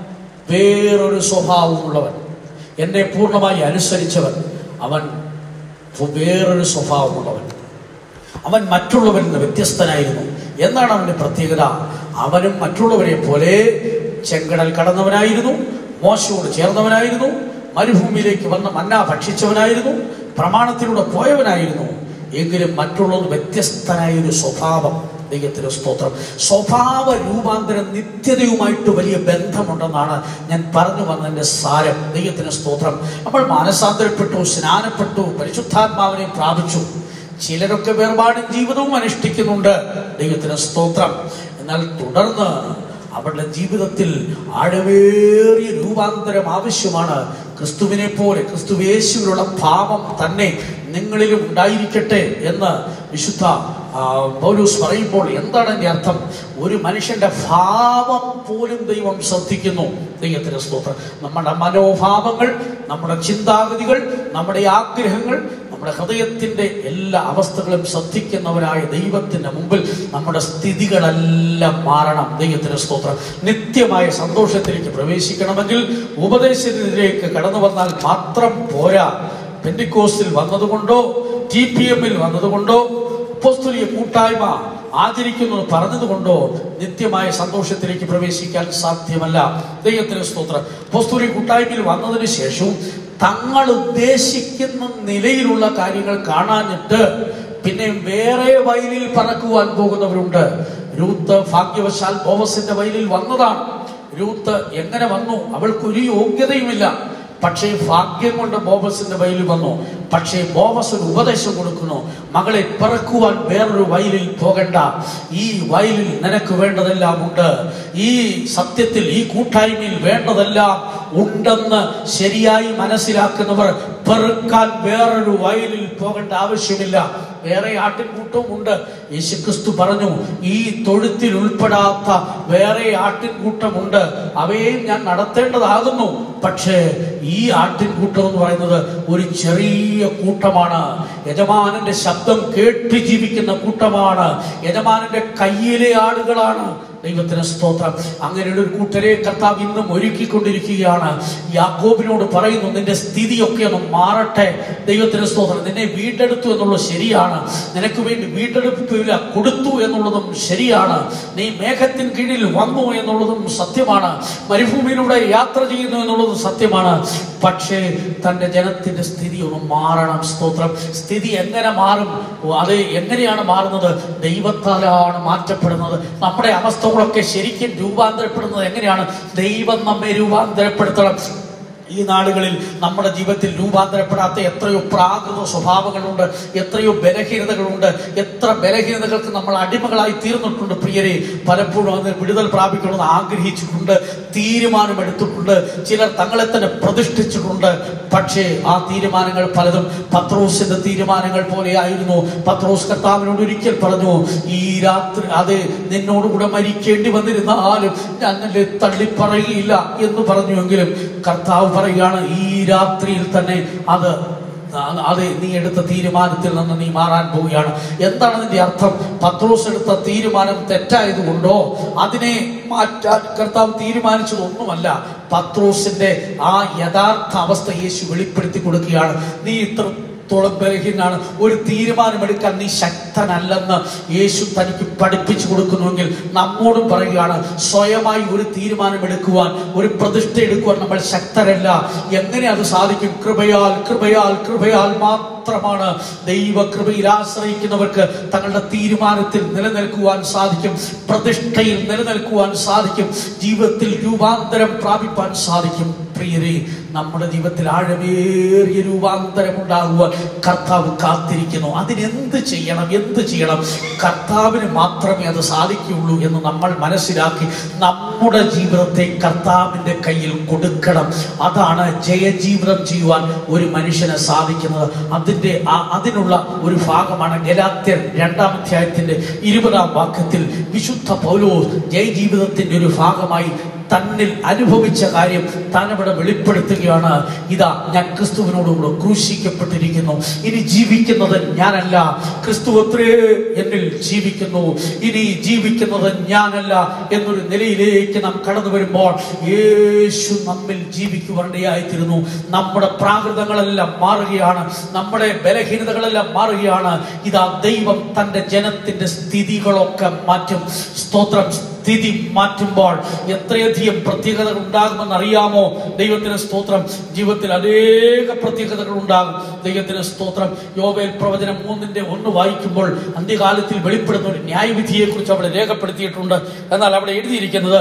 വേറൊരു സ്വഭാവമുള്ളവൻ, എന്നെ പൂർണ്ണമായി അനുസരിച്ചവൻ, അവൻ വേറൊരു സ്വഭാവമുള്ളവൻ, അവൻ മറ്റുള്ളവരിൽ നിന്ന് വ്യത്യസ്തനായിരുന്നു. എന്നാണ് അവൻ്റെ പ്രത്യേകത? അവനും മറ്റുള്ളവരെ പോലെ ചെങ്കടൽ കടന്നവനായിരുന്നു, മോശയോട് ചേർന്നവനായിരുന്നു, മരുഭൂമിയിലേക്ക് വന്ന് മന്ന ഭക്ഷിച്ചവനായിരുന്നു, പ്രമാണത്തിലൂടെ പോയവനായിരുന്നു. എങ്കിലും മറ്റുള്ളത് വ്യത്യസ്തനായൊരു സ്വഭാവം. ദൈവത്തിന് സ്തോത്രം. സ്വഭാവ രൂപാന്തരം നിത്യതയുമായിട്ട് വലിയ ബന്ധമുണ്ടെന്നാണ് ഞാൻ പറഞ്ഞു വന്നതിൻ്റെ സാരം. ദൈവത്തിന് സ്തോത്രം. നമ്മൾ മാനസാന്തരപ്പെട്ടു, സ്നാനപ്പെട്ടു, പരിശുദ്ധാത്മാവിനെ പ്രാപിച്ചു. ചിലരൊക്കെ വേർപാടും ജീവിതവും അനുഷ്ഠിക്കുന്നുണ്ട്. ദൈവത്തിന് സ്തോത്രം. എന്നാൽ തുടർന്ന് അവരുടെ ജീവിതത്തിൽ ആഴമേറിയ രൂപാന്തരം ആവശ്യമാണ്. ക്രിസ്തുവിനെ പോലെ, ക്രിസ്തുവേശുവിലുള്ള ഭാവം തന്നെ നിങ്ങളിലും ഉണ്ടായിരിക്കട്ടെ എന്ന് വിശുദ്ധ പൗലോസ് പറയുമ്പോൾ എന്താണ് അതിൻ്റെ അർത്ഥം? ഒരു മനുഷ്യന്റെ ഭാവം പോലും ദൈവം ശ്രദ്ധിക്കുന്നു. ദൈവത്തിന് സ്തോത്രം. നമ്മുടെ മനോഭാവങ്ങൾ, നമ്മുടെ ചിന്താഗതികൾ, നമ്മുടെ ആഗ്രഹങ്ങൾ, നമ്മുടെ ഹൃദയത്തിൻ്റെ എല്ലാ അവസ്ഥകളും ശ്രദ്ധിക്കുന്നവരായ ദൈവത്തിൻ്റെ മുമ്പിൽ നമ്മുടെ സ്ഥിതികളെല്ലാം മാറണം. ദൈവത്തിന് സ്തോത്രം. നിത്യമായ സന്തോഷത്തിലേക്ക് പ്രവേശിക്കണമെങ്കിൽ ഉപദേശത്തിലേക്ക് കടന്നു വന്നാൽ മാത്രം പോരാ. പെന്തിക്കോസ്തിൽ വന്നതുകൊണ്ടോ ടി പി എമ്മിൽ വന്നതുകൊണ്ടോ അപ്പോസ്തലിക കൂട്ടായ്മ ആചരിക്കുന്നത് പറഞ്ഞതുകൊണ്ടോ നിത്യമായ സന്തോഷത്തിലേക്ക് പ്രവേശിക്കാൻ സാധ്യമല്ല. ദൈവത്തിന് സ്തോത്രം. അപ്പോസ്തലിക കൂട്ടായ്മയിൽ വന്നതിന് ശേഷവും തങ്ങൾ ഉദ്ദേശിക്കുന്ന നിലയിലുള്ള കാര്യങ്ങൾ കാണാനിട്ട് പിന്നെ വേറെ വയലിൽ പറക്കുവാൻ പോകുന്നവരുണ്ട്. രൂത്ത് ഭാഗ്യവശാൽ ബോവസിന്റെ വയലിൽ വന്നതാണ്. രൂത്ത് എങ്ങനെ വന്നു? അവൾക്കൊരു യോഗ്യതയുമില്ല. പക്ഷേ ഭാഗ്യം കൊണ്ട് ബോവസിന്റെ വയലിൽ വന്നു. പക്ഷേ ബോവസ് ഒരു ഉപദേശം കൊടുക്കുന്നു: മകളെ, പിറക്കുവാൻ വേറൊരു വയലിൽ പോകണ്ട, ഈ വയലിൽ നിനക്ക് വേണ്ടതെല്ലാം ഉണ്ട്. ഈ സത്യത്തിൽ, ഈ കൂട്ടായ്മയിൽ വേണ്ടതെല്ലാം ഉണ്ടെന്ന് ശരിയായി മനസ്സിലാക്കുന്നവർ പെറുക്കാൻ വേറൊരു വയലിൽ പോകേണ്ട ആവശ്യമില്ല. വേറെ ആട്ടിൻകൂട്ടവും ഉണ്ട്. യേശുക്രിസ്തു പറഞ്ഞു, ഈ തൊഴുത്തിൽ ഉൾപ്പെടാത്ത വേറെ ആട്ടിൻകൂട്ടമുണ്ട്, അവയെയും ഞാൻ നടത്തേണ്ടതാകുന്നു. പക്ഷേ ഈ ആട്ടിൻകൂട്ടം എന്ന് പറയുന്നത് ഒരു ചെറിയ കൂട്ടമാണ്. യജമാനന്റെ ശബ്ദം കേട്ട് ജീവിക്കുന്ന കൂട്ടമാണ്. യജമാനന്റെ കയ്യിലെ ആടുകളാണ്. ദൈവത്തിന് സ്തോത്രം. അങ്ങനെയുള്ള ഒരു കൂട്ടരെ കർത്താവ് ഇന്നും ഒരുക്കിക്കൊണ്ടിരിക്കുകയാണ്. യാക്കോബിനോട് പറയുന്നു, നിന്റെ സ്ഥിതിയൊക്കെ ഒന്ന് മാറട്ടെ. ദൈവത്തിന് സ്തോത്രം. നിന്നെ വീണ്ടെടുത്തു എന്നുള്ളത് ശരിയാണ്, നിനക്ക് വേണ്ടി വീണ്ടെടുപ്പ് വില കൊടുത്തു എന്നുള്ളതും ശരിയാണ്, നീ മേഘത്തിന് കീഴിൽ വന്നു എന്നുള്ളതും സത്യമാണ്, മരുഭൂമിയിലൂടെ യാത്ര ചെയ്യുന്നു എന്നുള്ളതും സത്യമാണ്. പക്ഷേ തൻ്റെ ജനത്തിന്റെ സ്ഥിതി ഒന്ന് മാറണം. സ്തോത്രം. സ്ഥിതി എങ്ങനെ മാറും? അത് എങ്ങനെയാണ് മാറുന്നത്? ദൈവത്താലാണ് മാറ്റപ്പെടുന്നത്. നമ്മുടെ അവസ്ഥകളൊക്കെ ശരിക്കും രൂപാന്തരപ്പെടുന്നത് എങ്ങനെയാണ്? ദൈവം നമ്മെ രൂപാന്തരപ്പെടുത്തണം. ഈ നാളുകളിൽ നമ്മുടെ ജീവിതത്തിൽ രൂപാന്തരപ്പെടാത്ത എത്രയോ പ്രാകൃത സ്വഭാവങ്ങളുണ്ട്, എത്രയോ ബലഹീനതകളുണ്ട്. എത്ര ബലഹീനതകൾക്ക് നമ്മൾ അടിമകളായി തീർന്നിട്ടുണ്ട്. പ്രിയരെ, പലപ്പോഴും അതിന് വിടുതൽ പ്രാപിക്കണമെന്ന് ആഗ്രഹിച്ചിട്ടുണ്ട്, തീരുമാനമെടുത്തിട്ടുണ്ട്, ചിലർ തങ്ങളെ തന്നെ പ്രതിഷ്ഠിച്ചിട്ടുണ്ട്. പക്ഷേ ആ തീരുമാനങ്ങൾ പലതും പത്രോസിന്റെ തീരുമാനങ്ങൾ പോലെയായിരുന്നു. പത്രോസ് കർത്താവിനോട് ഒരിക്കൽ പറഞ്ഞു, ഈ രാത്രി അത് നിന്നോടുകൂടെ മരിക്കേണ്ടി വന്നിരുന്നാലും ഞാൻ നിന്നെ തള്ളിപ്പറയുകയില്ല എന്ന് പറഞ്ഞുവെങ്കിലും കർത്താവ് പറയുകയാണ്, ഈ രാത്രിയിൽ തന്നെ അത് അത് നീ എടുത്ത തീരുമാനത്തിൽ നിന്ന് നീ മാറാൻ പോവുകയാണ്. എന്താണ് അതിന്റെ അർത്ഥം? പത്രോസ് എടുത്ത തീരുമാനം തെറ്റായത് കൊണ്ടോ അതിനെ മാറ്റാൻ കർത്താവ് തീരുമാനിച്ചതൊന്നുമല്ല. പത്രോസിന്റെ ആ യഥാർത്ഥ അവസ്ഥ യേശു വെളിപ്പെടുത്തി കൊടുക്കുകയാണ്. നീ ഇത്ര ത്തോളം ബലഹീനാണ്, ഒരു തീരുമാനമെടുക്കാൻ നീ ശക്തനല്ലെന്ന് യേശു തനിക്ക് പഠിപ്പിച്ചു കൊടുക്കുന്നുവെങ്കിൽ നമ്മോടും പറയുകയാണ്, സ്വയമായി ഒരു തീരുമാനമെടുക്കുവാൻ, ഒരു പ്രതിഷ്ഠ എടുക്കുവാൻ നമ്മൾ ശക്തരല്ല. എങ്ങനെ അത് സാധിക്കും? കൃപയാൽ കൃപയാൽ കൃപയാൽ മാത്രമാണ്. ദൈവകൃപയിൽ ആശ്രയിക്കുന്നവർക്ക് തങ്ങളുടെ തീരുമാനത്തിൽ നിലനിൽക്കുവാൻ സാധിക്കും, പ്രതിഷ്ഠയിൽ നിലനിൽക്കുവാൻ സാധിക്കും, ജീവിതത്തിൽ രൂപാന്തരം പ്രാപിപ്പാൻ സാധിക്കും. പ്രിയരെ, നമ്മുടെ ജീവിതത്തിൽ ആഴമേറിയ രൂപാന്തരം ഉണ്ടാകുവാൻ കർത്താവ് കാത്തിരിക്കുന്നു. അതിനെന്ത് ചെയ്യണം? എന്ത് ചെയ്യണം? കർത്താവിന് മാത്രമേ അത് സാധിക്കുകയുള്ളൂ എന്ന് നമ്മൾ മനസ്സിലാക്കി നമ്മുടെ ജീവിതത്തെ കർത്താവിൻ്റെ കയ്യിൽ കൊടുക്കണം. അതാണ് ജയജീവിതം ചെയ്യുവാൻ ഒരു മനുഷ്യന് സാധിക്കുന്നത്. അതിൻ്റെ അതിനുള്ള ഒരു ഭാഗമാണ് ഗലാത്യർ രണ്ടാം അധ്യായത്തിൻ്റെ ഇരുപതാം വാക്യത്തിൽ വിശുദ്ധ പൗലോസ് ജയജീവിതത്തിൻ്റെ ഒരു ഭാഗമായി തന്നിൽ അനുഭവിച്ച കാര്യം താൻ ഇവിടെ വെളിപ്പെടുത്തുകയാണ്. ഇതാ, ഞാൻ ക്രിസ്തുവിനോടുകൂടെ ക്രൂശിക്കപ്പെട്ടിരിക്കുന്നു. ഇനി ജീവിക്കുന്നത് ഞാനല്ല, ക്രിസ്തു അത്രേ എന്നിൽ ജീവിക്കുന്നു. ഇനി ജീവിക്കുന്നത് ഞാനല്ല എന്നൊരു നിലയിലേക്ക് നാം കടന്നു വരുമ്പോൾ യേശു നമ്മിൽ ജീവിക്കുവാനിടയായിത്തീരുന്നു. നമ്മുടെ പ്രാകൃതങ്ങളെല്ലാം മാറുകയാണ്, നമ്മുടെ ബലഹീനതകളെല്ലാം മാറുകയാണ്. ഇതാ, ദൈവം തൻ്റെ ജനത്തിൻ്റെ സ്ഥിതികളൊക്കെ മാറ്റും. സ്തോത്രം. സ്ഥിതി മാറ്റുമ്പോൾ എത്രയധികം പ്രത്യേകതകൾ ഉണ്ടാകുമെന്ന് അറിയാമോ? ദൈവത്തിന് സ്തോത്രം. ജീവിതത്തിൽ അനേക പ്രത്യേകതകൾ ഉണ്ടാകും. ദൈവത്തിന് സ്തോത്രം. യോവേൽ പ്രവചനം മൂന്നിന്റെ ഒന്ന് വായിക്കുമ്പോൾ അന്ത്യകാലത്തിൽ വെളിപ്പെടുന്ന ഒരു ന്യായവിധിയെ കുറിച്ച് അവിടെ രേഖപ്പെടുത്തിയിട്ടുണ്ട്. എന്നാൽ അവിടെ എഴുതിയിരിക്കുന്നത്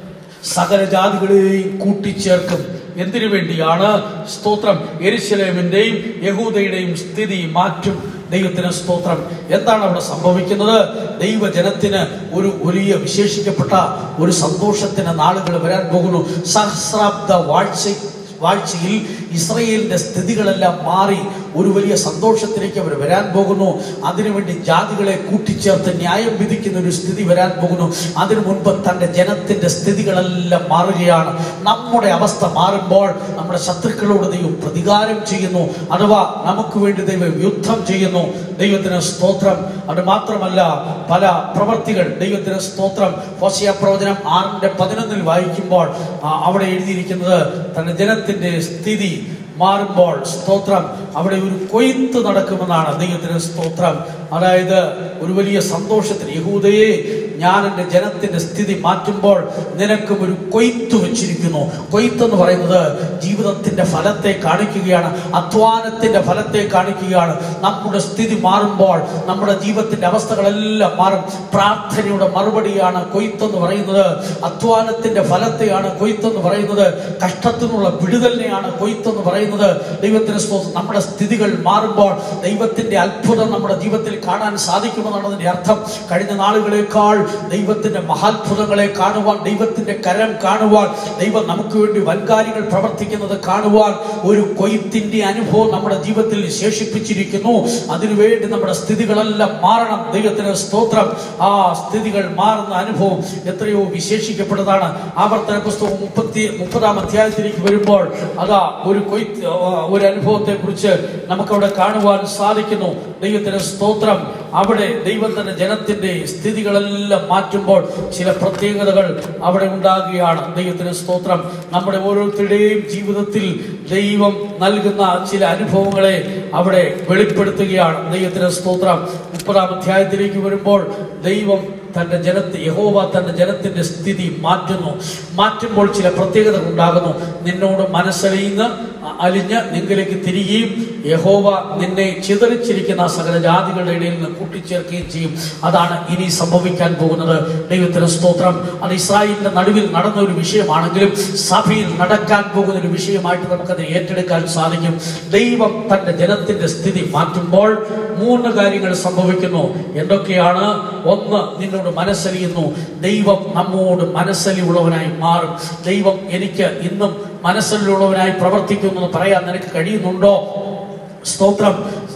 സകല ജാതികളെയും കൂട്ടിച്ചേർക്കും. എന്തിനു വേണ്ടിയാണ്? സ്തോത്രം. യെരൂശലേമിന്റെയും യഹൂദയുടെയും സ്ഥിതി മാറ്റും. ദൈവത്തിന് സ്തോത്രം. എന്താണ് അവിടെ സംഭവിക്കുന്നത്? ദൈവജനത്തിന് ഒരു വലിയ വിശേഷിക്കപ്പെട്ട ഒരു സന്തോഷത്തിന് നാളുകൾ വരാൻ പോകുന്നു. സഹസ്രാബ്ദ വാഴ്ച വാഴ്ചയിൽ ഇസ്രയേലിന്റെ സ്ഥിതികളെല്ലാം മാറി ഒരു വലിയ സന്തോഷത്തിലേക്ക് അവർ വരാൻ പോകുന്നു. അതിനുവേണ്ടി ജാതികളെ കൂട്ടിച്ചേർത്ത് ന്യായം വിധിക്കുന്ന ഒരു സ്ഥിതി വരാൻ പോകുന്നു. അതിനു മുൻപ് തൻ്റെ ജനത്തിന്റെ സ്ഥിതികളെല്ലാം മാറുകയാണ്. നമ്മുടെ അവസ്ഥ മാറുമ്പോൾ നമ്മുടെ ശത്രുക്കളോട് ദൈവം പ്രതികാരം ചെയ്യുന്നു, അഥവാ നമുക്ക് വേണ്ടി ദൈവം യുദ്ധം ചെയ്യുന്നു. ദൈവത്തിന് സ്തോത്രം. അത് മാത്രമല്ല, പല പ്രവർത്തികൾ ദൈവത്തിന് സ്തോത്രം. ഹോശേയ പ്രവചനം ആറിന്റെ പതിനൊന്നിൽ വായിക്കുമ്പോൾ അവിടെ എഴുതിയിരിക്കുന്നത് തന്റെ ജനത്തിന്റെ സ്ഥിതി മാറുമ്പോൾ സ്തോത്രം അവിടെ ഒരു കൊയ്ത്ത് നടക്കുമെന്നാണ്. ദൈവത്തിന് സ്തോത്രം. അതായത് ഒരു വലിയ സന്തോഷത്തിന്, യഹൂദയെ, ഞാൻ എൻ്റെ ജനത്തിന്റെ സ്ഥിതി മാറ്റുമ്പോൾ നിനക്കും ഒരു കൊയ്ത്ത് വെച്ചിരിക്കുന്നു. കൊയ്ത്ത് എന്ന് പറയുന്നത് ജീവിതത്തിന്റെ ഫലത്തെ കാണിക്കുകയാണ്, അധ്വാനത്തിന്റെ ഫലത്തെ കാണിക്കുകയാണ്. നമ്മുടെ സ്ഥിതി മാറുമ്പോൾ നമ്മുടെ ജീവിതത്തിന്റെ അവസ്ഥകളെല്ലാം മാറും. പ്രാർത്ഥനയുടെ മറുപടിയാണ് കൊയ്ത്തെന്ന് പറയുന്നത്. അധ്വാനത്തിന്റെ ഫലത്തെയാണ് കൊയ്ത്തെന്ന് പറയുന്നത്. കഷ്ടത്തിനുള്ള വിടുതലിനെയാണ് കൊയ്ത്തെന്ന് പറയുന്നത്. ദൈവത്തിന് സ്തോത്രം. നമ്മുടെ സ്ഥിതികൾ മാറുമ്പോൾ ദൈവത്തിന്റെ അത്ഭുതം നമ്മുടെ ജീവിതത്തിൽ കാണാൻ സാധിക്കുമെന്നുള്ളതിന്റെ അർത്ഥം കഴിഞ്ഞ നാളുകളേക്കാൾ ദൈവത്തിന്റെ മഹാത്ഭുതങ്ങളെ കാണുവാൻ, ദൈവത്തിന്റെ കരം കാണുവാൻ, ദൈവം നമുക്ക് വേണ്ടി വൻകാര്യങ്ങൾ പ്രവർത്തിക്കുന്നത് കാണുവാൻ ഒരു കൊയ്ത്തിന്റെ അനുഭവം നമ്മുടെ ജീവിതത്തിൽ ശേഷിപ്പിച്ചിരിക്കുന്നു. അതിനുവേണ്ടി നമ്മുടെ സ്ഥിതികളെല്ലാം മാറണം. ദൈവത്തിന് സ്തോത്രം. ആ സ്ഥിതികൾ മാറുന്ന അനുഭവം എത്രയോ വിശേഷിക്കപ്പെട്ടതാണ്. ആവർത്തന പുസ്തകം മുപ്പത്തി മുപ്പതാം അധ്യായത്തിലേക്ക് വരുമ്പോൾ അതാ ഒരു കൊയ്ത്ത് ഒരു അനുഭവത്തെ കുറിച്ച് നമുക്കവിടെ കാണുവാൻ സാധിക്കുന്നു. ദൈവത്തിന് സ്തോത്രം. അവിടെ ദൈവം തന്നെ ജനത്തിന്റെ സ്ഥിതികളെല്ലാം മാറ്റുമ്പോൾ ചില പ്രത്യേകതകൾ അവിടെ ഉണ്ടാകുകയാണ്. ദൈവത്തിന് സ്തോത്രം. നമ്മുടെ ഓരോരുത്തരുടെയും ജീവിതത്തിൽ ദൈവം നൽകുന്ന ചില അനുഭവങ്ങളെ അവിടെ വെളിപ്പെടുത്തുകയാണ്. ദൈവത്തിന് സ്തോത്രം. മുപ്പതാം അധ്യായത്തിലേക്ക് വരുമ്പോൾ ദൈവം തന്റെ ജനത്തെ യഹോവ തന്റെ ജനത്തിന്റെ സ്ഥിതി മാറ്റുന്നു. മാറ്റുമ്പോൾ ചില പ്രത്യേകതകൾ ഉണ്ടാകുന്നു. നിന്നോട് മനസ്സലിയുന്ന അലിഞ്ഞ് നിങ്ങളിലേക്ക് തിരികെയും യഹോവ നിന്നെ ചിതറിച്ചിരിക്കുന്ന സകല ജാതികളുടെ ഇടയിൽ നിന്ന് കൂട്ടിച്ചേർക്കുകയും ചെയ്യും. അതാണ് ഇനി സംഭവിക്കാൻ പോകുന്നത്. ദൈവത്തിന് സ്തോത്രം. അത് ഇസ്രായേലിന്റെ നടുവിൽ നടന്ന ഒരു വിഷയമാണെങ്കിലും സഭയിൽ നടക്കാൻ പോകുന്ന ഒരു വിഷയമായിട്ട് നമുക്കത് ഏറ്റെടുക്കാൻ സാധിക്കും. ദൈവം തന്റെ ജനത്തിന്റെ സ്ഥിതി മാറ്റുമ്പോൾ മൂന്ന് കാര്യങ്ങൾ സംഭവിക്കുന്നു. എന്തൊക്കെയാണ്? ഒന്ന്, നിന്നോട് മനസ്സലിയുന്നു. ദൈവം നമ്മോട് മനസ്സലിയുള്ളവനായി മാറും. ദൈവം എനിക്ക് ഇന്നും മനസ്സലിയുള്ളവനായി പ്രവർത്തിക്കുന്നു പറയാൻ നിനക്ക് കഴിയുന്നുണ്ടോ? സ്തോത്രം.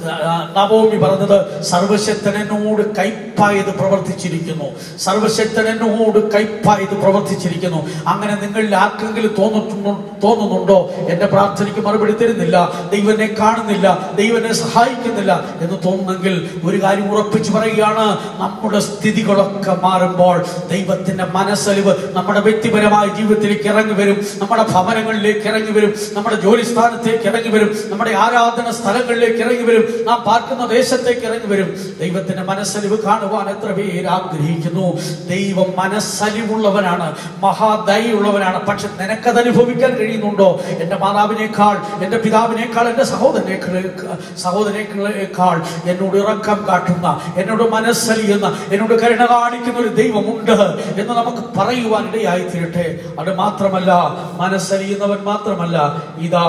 നവോമി പറഞ്ഞത് സർവശക്തൻ എന്നോട് കൈപ്പായത് പ്രവർത്തിച്ചിരിക്കുന്നു. സർവശക്തൻ എന്നോട് കൈപ്പായത് പ്രവർത്തിച്ചിരിക്കുന്നു. അങ്ങനെ നിങ്ങളിൽ ആർക്കെങ്കിലും തോന്നിട്ടുണ്ടോ തോന്നുന്നുണ്ടോ എന്റെ പ്രാർത്ഥനയ്ക്ക് മറുപടി തരുന്നില്ല, ദൈവം എന്നെ കാണുന്നില്ല, ദൈവം എന്നെ സഹായിക്കുന്നില്ല എന്ന് തോന്നുന്നെങ്കിൽ ഒരു കാര്യം ഉറപ്പിച്ചു പറയുകയാണ്, നമ്മുടെ സ്ഥിതികളൊക്കെ മാറുമ്പോൾ ദൈവത്തിന്റെ മനസ്സലിവ് നമ്മുടെ വ്യക്തിപരമായ ജീവിതത്തിലേക്ക് ഇറങ്ങി വരും, നമ്മുടെ ഭവനങ്ങളിലേക്ക് ഇറങ്ങി വരും, നമ്മുടെ ജോലി സ്ഥാനത്തേക്ക് ഇറങ്ങി വരും, നമ്മുടെ ആരാധന സ്ഥലങ്ങളിലേക്ക് ഇറങ്ങി വരും. നാം പാർക്കുന്ന ദേശത്തേക്ക് ഇറങ്ങി വരും. ദൈവത്തിന്റെ മനസ്സലിവ് കാണുവാൻ എത്ര പേര് ആഗ്രഹിക്കുന്നു. ദൈവം മനസ്സലിവുള്ളവനാണ്, മഹാദയുള്ളവനാണ്. പക്ഷെ നിനക്കത് അനുഭവിക്കാൻ കഴിയുന്നുണ്ടോ? എന്റെ മാതാവിനേക്കാൾ, എന്റെ പിതാവിനേക്കാൾ, എന്റെ സഹോദരനേക്കാൾ സഹോദരനേക്കാൾ എന്നോട് ഇറക്കം കാട്ടുന്ന, എന്നോട് മനസ്സലിയുന്ന, എന്നോട് കരുണ കാണിക്കുന്ന ഒരു ദൈവമുണ്ട് എന്ന് നമുക്ക് പറയുവാൻ ഇടയായി തീരട്ടെ. അത് മാത്രമല്ല, മനസ്സലിയുന്നവൻ മാത്രമല്ല, ഇതാ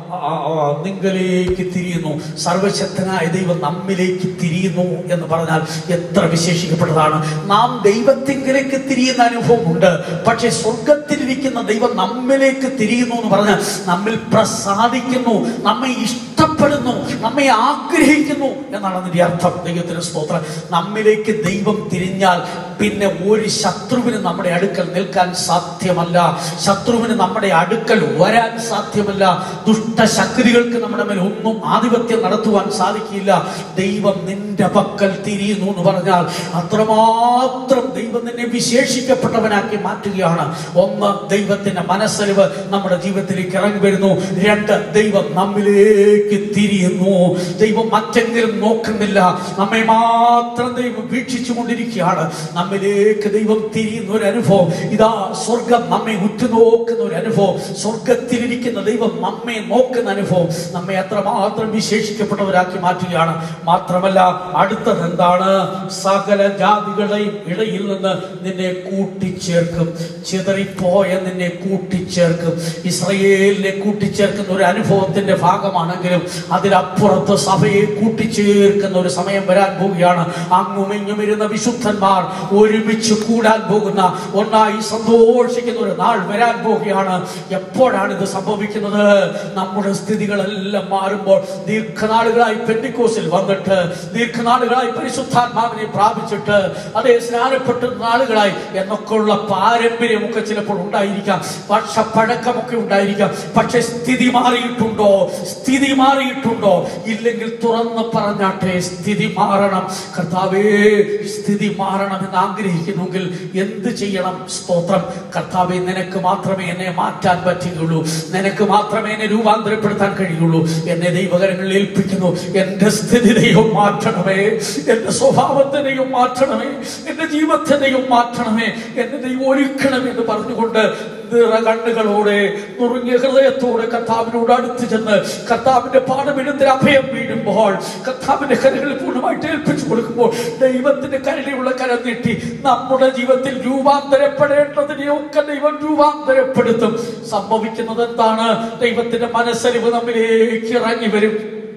നിങ്ങളിലേക്ക് തിരിയുന്നു. സർവശക്തനായ ദൈവം നമ്മിലേക്ക് തിരിയുന്നു എന്ന് പറഞ്ഞാൽ എത്ര വിശേഷിക്കപ്പെട്ടതാണ്. നാം ദൈവത്തിങ്കിലേക്ക് തിരിയുന്ന അനുഭവമുണ്ട്. പക്ഷെ സ്വർഗത്തിലിരിക്കുന്ന ദൈവം നമ്മിലേക്ക് തിരിയുന്നു എന്ന് പറഞ്ഞാൽ നമ്മിൽ പ്രസാദിക്കുന്നു, നമ്മെ ഇഷ്ടപ്പെടുന്നു, നമ്മെ ആഗ്രഹിക്കുന്നു എന്നാണ് അതിന്റെ അർത്ഥം. ദൈവത്തിന് സ്തോത്രം. നമ്മിലേക്ക് ദൈവം തിരിഞ്ഞാൽ പിന്നെ ഒരു ശത്രുവിന് നമ്മുടെ അടുക്കൽ നിൽക്കാൻ സാധ്യമല്ല. ശത്രുവിന് നമ്മുടെ അടുക്കൽ വരാൻ സാധ്യമല്ല. ദുഷ്ടശക്തികൾക്ക് നമ്മുടെ മേൽ ഒന്നും ആധിപത്യം നടത്തുവാൻ സാധിക്കില്ല. ദൈവം നിന്റെ പക്കൽ തിരിയുന്നു എന്ന് പറഞ്ഞാൽ അത്രമാത്രം ദൈവം നിന്നെ വിശേഷിക്കപ്പെട്ടവനാക്കി മാറ്റുകയാണ്. ഒന്ന്, ദൈവത്തിന്റെ മനസ്സലിവ് നമ്മുടെ ജീവിതത്തിലേക്ക് ഇറങ്ങി വരുന്നു. രണ്ട്, ദൈവം നമ്മിലേക്ക് തിരിയുന്നു. ദൈവം മറ്റെങ്കിലും നോക്കുന്നില്ല, നമ്മെ മാത്രം ദൈവം വീക്ഷിച്ചു കൊണ്ടിരിക്കുകയാണ്. നമ്മിലേക്ക് ദൈവം തിരിയുന്ന ഒരു അനുഭവം, ഇതാ സ്വർഗം നമ്മെ ഉറ്റുനോക്കുന്ന ഒരു അനുഭവം, സ്വർഗത്തിലിരിക്കുന്ന ദൈവം നമ്മെ നോക്കുന്ന അനുഭവം നമ്മെ അത്രമാത്രം വിശേഷിക്കപ്പെട്ടവരാക്കി മാറ്റുകയാണ്. മാത്രമല്ല, അടുത്തത് എന്താണ്? സകല ജാതികളുടെയും ഇടയിൽ നിന്ന് നിന്നെ കൂട്ടിച്ചേർക്കും. ചിതറിപ്പോയ നിന്നെ കൂട്ടിച്ചേർക്കും. ഇസ്രായേലിനെ കൂട്ടിച്ചേർക്കുന്ന ഒരു അനുഭവത്തിന്റെ ഭാഗമാണെങ്കിലും അതിലപ്പുറത്ത് സഭയെ കൂട്ടിച്ചേർക്കുന്ന ഒരു സമയം വരാൻ പോവുകയാണ്. അങ്ങും ഇങ്ങും ഇരുന്ന വിശുദ്ധന്മാർ ഒരുമിച്ച് കൂടാൻ പോകുന്ന, ഒന്നായി സന്തോഷിക്കുന്ന ഒരു നാൾ വരാൻ പോവുകയാണ്. എപ്പോഴാണ് ഇത് സംഭവിക്കുന്നത്? നമ്മുടെ സ്ഥിതികളെല്ലാം മാറുമ്പോൾ. ദീർഘനാളുകളായി പെന്തിക്കോസിൽ വന്നിട്ട്, ദീർഘനാളുകളായി പരിശുദ്ധാത്മാവിനെ പ്രാപിച്ചിട്ട്, അതേ സ്നാനപ്പെട്ട നാളുകളായി എന്നൊക്കെയുള്ള പാരമ്പര്യമൊക്കെ ചിലപ്പോൾ ഉണ്ടായിരിക്കാം, വർഷപ്പഴക്കമൊക്കെ ഉണ്ടായിരിക്കാം. പക്ഷെ സ്ഥിതി മാറിയിട്ടുണ്ടോ? സ്ഥിതി മാറിയിട്ടുണ്ടോ? ഇല്ലെങ്കിൽ തുറന്ന് പറഞ്ഞാട്ടെ, സ്ഥിതി മാറണം. കർത്താവേ, സ്ഥിതി മാറണമെന്ന് ആഗ്രഹിക്കുന്നെങ്കിൽ എന്ത് ചെയ്യണം? സ്തോത്രം. കർത്താവേ, നിനക്ക് മാത്രമേ എന്നെ മാറ്റാൻ പറ്റുകയുള്ളൂ, നിനക്ക് മാത്രമേ എന്നെ രൂപാന്തരപ്പെടുത്താൻ കഴിയുള്ളൂ. എന്നെ ദൈവകരങ്ങളിൽ ഏൽപ്പിക്കുന്നു. എന്റെ സ്ഥിതി ദൈവം മാറ്റണമേ, എന്റെ സ്വഭാവത്തിനെയും മാറ്റണമേ, എന്റെ ജീവിതത്തിനെയും മാറ്റണമേ, എന്നെ ദൈവം ഒരുക്കണമേ എന്ന് പറഞ്ഞുകൊണ്ട് കണ്ണുകളോടെ, നുറുങ്ങിയ ഹൃദയത്തോടെ കർത്താവിനോട് അടുത്ത് ചെന്ന് കർത്താവിന്റെ പാഠമെടുത്ത് അഭയം വീഴുമ്പോൾ, കർത്താവിന്റെ കരങ്ങളിൽ പൂർണ്ണമായിട്ട് ഏൽപ്പിച്ചു കൊടുക്കുമ്പോൾ, ദൈവത്തിന്റെ കരളിലുള്ള കരം നീട്ടി നമ്മുടെ ജീവിതത്തിൽ രൂപാന്തരപ്പെടേണ്ടതിനെയൊക്കെ ദൈവം രൂപാന്തരപ്പെടുത്തും. സംഭവിക്കുന്നത് എന്താണ്? ദൈവത്തിന്റെ മനസ്സലിവ് നമ്മിലേക്ക് ഇറങ്ങി വരും.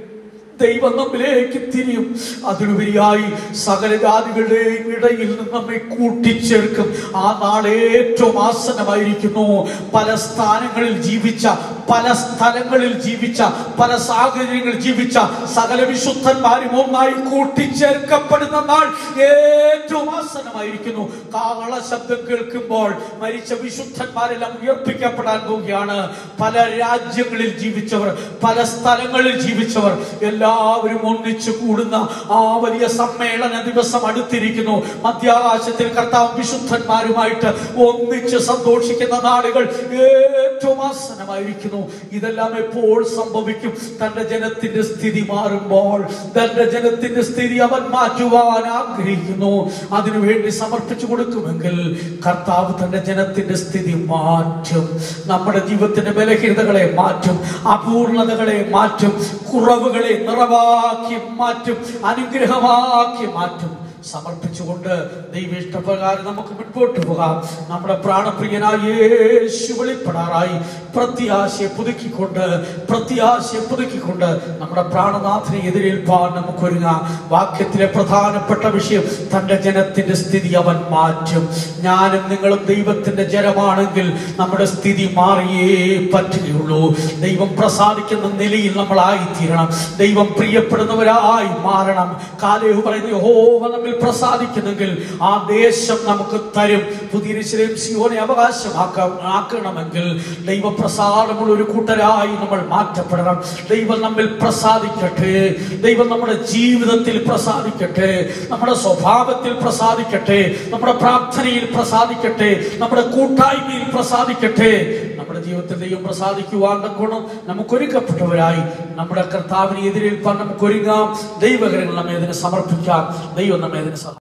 ദൈവം നമ്മിലേക്ക് തിരിയും. അതിലുപരിയായി സകല ജാതികളുടെയും ഇടയിൽ നിന്ന് നമ്മെ കൂട്ടിച്ചേർക്കും. ആ നാളെ ഏറ്റവും ആസന്നമായിരിക്കുന്നു. പല സ്ഥാനങ്ങളിൽ ജീവിച്ച, പല സ്ഥലങ്ങളിൽ ജീവിച്ച, പല സാഹചര്യങ്ങളിൽ ജീവിച്ച സകല വിശുദ്ധന്മാരും ഒന്നായി കൂട്ടിച്ചേർക്കപ്പെടുന്ന നാൾ ഏറ്റവും ആസന്നമായിരിക്കുന്നു. കാഹള ശബ്ദം കേൾക്കുമ്പോൾ മരിച്ച വിശുദ്ധന്മാരെല്ലാം ഉയർപ്പിക്കപ്പെടാൻ പോവുകയാണ്. പല രാജ്യങ്ങളിൽ ജീവിച്ചവർ, പല സ്ഥലങ്ങളിൽ ജീവിച്ചവർ എല്ലാവരും ഒന്നിച്ചു കൂടുന്ന ആ വലിയ സമ്മേളന ദിവസം അടുത്തിരിക്കുന്നു. മധ്യാകാശത്തിൽ കർത്താവ് വിശുദ്ധന്മാരുമായിട്ട് ഒന്നിച്ച് സന്തോഷിക്കുന്ന നാളുകൾ ഏറ്റവും ആസന്നമായിരിക്കുന്നു. ഇതെല്ലാം എപ്പോൾ സംഭവിക്കും? തന്റെ ജനത്തിന്റെ സ്ഥിതി മാറുമ്പോൾ. തന്റെ ജനത്തിന്റെ സ്ഥിതി അവൻ മാറ്റുവാൻ ആഗ്രഹിക്കുന്നു. അതിനുവേണ്ടി സമർപ്പിച്ചു കൊടുക്കുമെങ്കിൽ കർത്താവ് തന്റെ ജനത്തിന്റെ സ്ഥിതി മാറ്റും. നമ്മുടെ ജീവിതത്തിന്റെ ബലഹീനതകളെ മാറ്റും, അപൂർണതകളെ മാറ്റും, കുറവുകളെ നിറവാക്കി മാറ്റും, അനുഗ്രഹമാക്കി മാറ്റും. സമർപ്പിച്ചുകൊണ്ട് ദൈവ ഇഷ്ടപ്രകാരം നമുക്ക് മുൻപോട്ട് പോകാം. നമ്മുടെ പ്രാണപ്രിയനായ യേശു വെളിപ്പെടാറായി. പ്രത്യാശയെ പുതുക്കിക്കൊണ്ട് പ്രത്യാശയെ പുതുക്കിക്കൊണ്ട് നമ്മുടെ പ്രാണനാഥനെ എതിരേൽപ്പാൻ നമുക്കൊരുങ്ങാം. വാക്യത്തിലെ പ്രധാനപ്പെട്ട വിഷയം, തന്റെ ജനത്തിന്റെ സ്ഥിതി അവൻ മാറ്റും. ഞാനും നിങ്ങളും ദൈവത്തിന്റെ ജനമാണെങ്കിൽ നമ്മുടെ സ്ഥിതി മാറിയേ പറ്റുകയുള്ളൂ. ദൈവം പ്രസാദിക്കുന്ന നിലയിൽ നമ്മളായിത്തീരണം. ദൈവം പ്രിയപ്പെടുന്നവരായി മാറണം. കാലേഹു പറയുന്നു, യഹോവ നമ്മിൽ പ്രസാദിക്കുന്നെങ്കിൽ ആ ദേശം നമുക്ക് തരും. പുതിയ യെരൂശലേം സിയോനെ അവകാശമാക്കണമെങ്കിൽ ദൈവപ്രസാദമുള്ള ഒരു കൂട്ടരായി നമ്മൾ മാറ്റപ്പെടണം. ദൈവം നമ്മിൽ പ്രസാദിക്കട്ടെ. ദൈവം നമ്മുടെ ജീവിതത്തിൽ പ്രസാദിക്കട്ടെ, നമ്മുടെ സ്വഭാവത്തിൽ പ്രസാദിക്കട്ടെ, നമ്മുടെ പ്രാർത്ഥനയിൽ പ്രസാദിക്കട്ടെ, നമ്മുടെ കൂട്ടായ്മയിൽ പ്രസാദിക്കട്ടെ. നമ്മുടെ ജീവിതത്തിൽ ദൈവം പ്രസാദിക്കുവാൻ തക്കോണം നമുക്കൊരുക്കപ്പെട്ടവരായി നമ്മുടെ കർത്താവിനെ എതിരേൽപ്പാൻ നമുക്കൊരുങ്ങാം. ദൈവകരങ്ങൾ നമ്മെ ഇതിനെ സമർപ്പിക്കാം. ദൈവം നമ്മെ ഇതിനെ